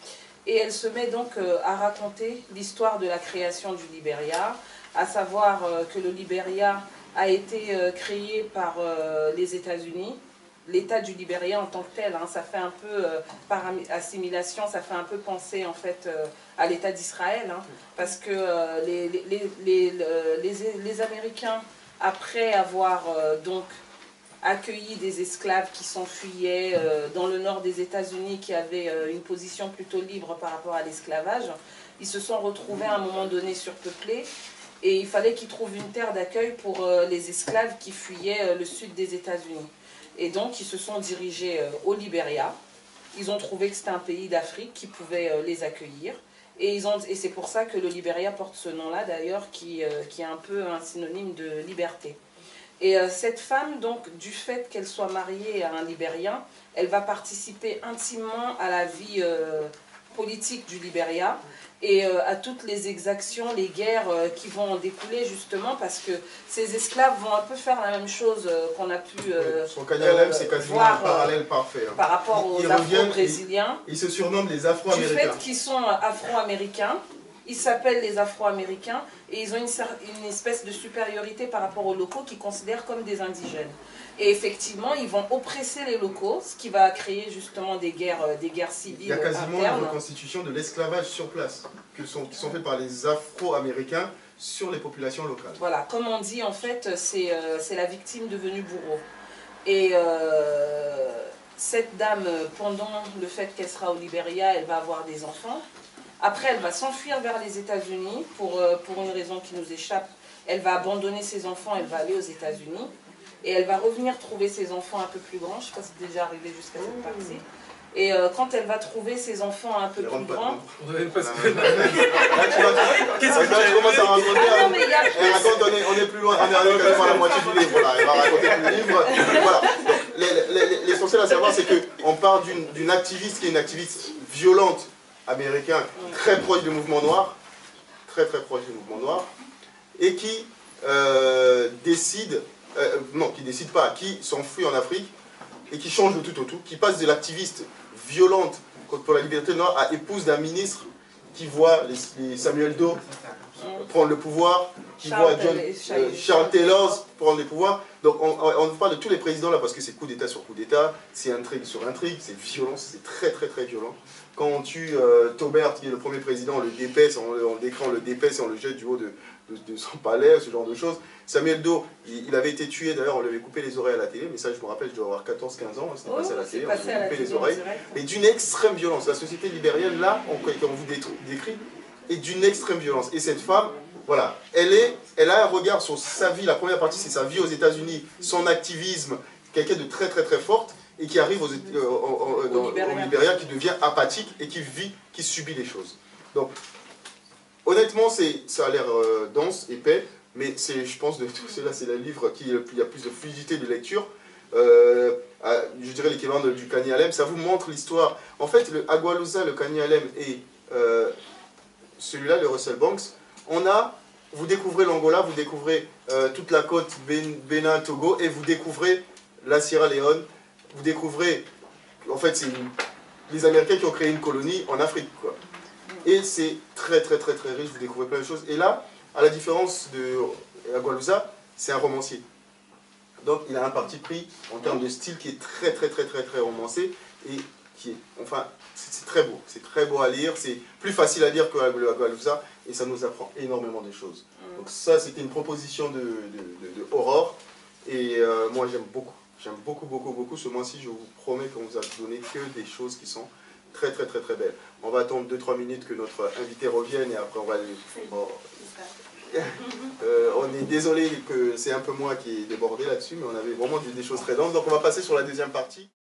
C: Et elle se met donc euh, à raconter l'histoire de la création du Libéria, à savoir euh, que le Libéria a été euh, créé par euh, les États-Unis. L'État du Libéria en tant que tel, hein, ça fait un peu, euh, par assimilation, ça fait un peu penser en fait euh, à l'État d'Israël, hein, parce que euh, les, les, les, les, les, les Américains, après avoir euh, donc accueilli des esclaves qui s'enfuyaient euh, dans le nord des États-Unis, qui avaient euh, une position plutôt libre par rapport à l'esclavage, ils se sont retrouvés à un moment donné surpeuplés, et il fallait qu'ils trouvent une terre d'accueil pour euh, les esclaves qui fuyaient euh, le sud des États-Unis. Et donc, ils se sont dirigés euh, au Libéria. Ils ont trouvé que c'était un pays d'Afrique qui pouvait euh, les accueillir. Et, ils ont, et c'est pour ça que le Libéria porte ce nom-là, d'ailleurs, qui, euh, qui est un peu un synonyme de liberté. Et euh, cette femme, donc, du fait qu'elle soit mariée à un Libérien, elle va participer intimement à la vie euh, politique du Libéria et euh, à toutes les exactions, les guerres euh, qui vont en découler, justement, parce que ces esclaves vont un peu faire la même chose euh, qu'on a pu euh,
A: Son euh, c'est quasiment
C: voir
A: un parallèle parfait. Hein.
C: Par rapport aux Afro-Brésiliens.
A: Ils, ils se surnomment les Afro-Américains.
C: Du fait qu'ils sont Afro-Américains, ils s'appellent les Afro-Américains et ils ont une, une espèce de supériorité par rapport aux locaux qu'ils considèrent comme des indigènes. Et effectivement, ils vont oppresser les locaux, ce qui va créer justement des guerres, des guerres civiles internes.
A: Il y a quasiment internes. Une reconstitution de l'esclavage sur place, que sont, qui sont faits par les Afro-Américains sur les populations locales.
C: Voilà, comme on dit, en fait, c'est euh, la victime devenue bourreau. Et euh, cette dame, pendant le fait qu'elle sera au Libéria, elle va avoir des enfants. Après, elle va s'enfuir vers les États-Unis pour, euh, pour une raison qui nous échappe. Elle va abandonner ses enfants, elle va aller aux États-Unis. Et elle va revenir trouver ses enfants un peu plus grands. Je ne sais pas si c'est déjà arrivé jusqu'à cette partie. Et euh, quand elle va trouver ses enfants un peu plus grands...
A: Qu'est-ce que tu commences à raconter?
C: Ah non, mais il y a
A: elle raconte, on est, on est plus loin, on est arrivé quasiment à la moitié du livre. Voilà, elle va raconter tout le livre. Voilà. L'essentiel à savoir, c'est qu'on part d'une activiste qui est une activiste violente américain très proche du mouvement noir, très très proche du mouvement noir, et qui euh, décide, euh, non, qui décide pas, qui s'enfuit en Afrique et qui change de tout au tout, qui passe de l'activiste violente pour la liberté noire à épouse d'un ministre qui voit les, les Samuel Doe prendre le pouvoir, qui
C: Charles
A: voit John, euh, Charles Taylor prendre le pouvoir. Donc on, on parle de tous les présidents là parce que c'est coup d'état sur coup d'état, c'est intrigue sur intrigue, c'est violence, c'est très très très violent. Quand on tue euh, Taubert, qui est le premier président, on le dépaisse, on, on le décrit, on le dépaisse et on le jette du haut de, de, de son palais, ce genre de choses. Samuel Doe, il, il avait été tué, d'ailleurs on lui avait coupé les oreilles à la télé, mais ça je me rappelle, je dois avoir quatorze quinze ans, c'était
C: oh,
A: passé à la télé, on lui
C: a
A: coupé les oreilles. Mais d'une extrême violence. La société libérienne là, on, qu'on vous décrit, est d'une extrême violence. Et cette femme, voilà, elle, est, elle a un regard sur sa vie, la première partie c'est sa vie aux États-Unis, son activisme, quelqu'un de très très très forte, et qui arrive aux, euh, au, au, dans, au Libéria, qui devient apathique et qui vit, qui subit les choses. Donc, honnêtement, ça a l'air euh, dense, épais, mais c'est, je pense, de tout cela, c'est le livre qui il y a plus de fluidité de lecture. Euh, à, je dirais l'équivalent du Kani Alem, ça vous montre l'histoire. En fait, le Agualusa, le Kani Alem et euh, celui-là, le Russell Banks, on a, vous découvrez l'Angola, vous découvrez euh, toute la côte ben, Bénin, Togo, et vous découvrez la Sierra Leone, vous découvrez, en fait, c'est les Américains qui ont créé une colonie en Afrique, quoi. Et c'est très très très très riche, vous découvrez plein de choses. Et là, à la différence de Agualusa, c'est un romancier. Donc il a un parti pris en termes de style qui est très très très très très romancé et qui est, enfin, c'est très beau, c'est très beau à lire, c'est plus facile à lire que Agualusa et ça nous apprend énormément de choses. Donc ça, c'était une proposition de, de, de, de Aurore et euh, moi j'aime beaucoup, j'aime beaucoup beaucoup beaucoup. Ce mois-ci, je vous promets qu'on vous a donné que des choses qui sont très très très très belles. On va attendre deux trois minutes que notre invité revienne et après on va aller... Bon, euh, on est désolé que c'est un peu moi qui ai débordé là-dessus, mais on avait vraiment des choses très denses. Donc on va passer sur la deuxième partie.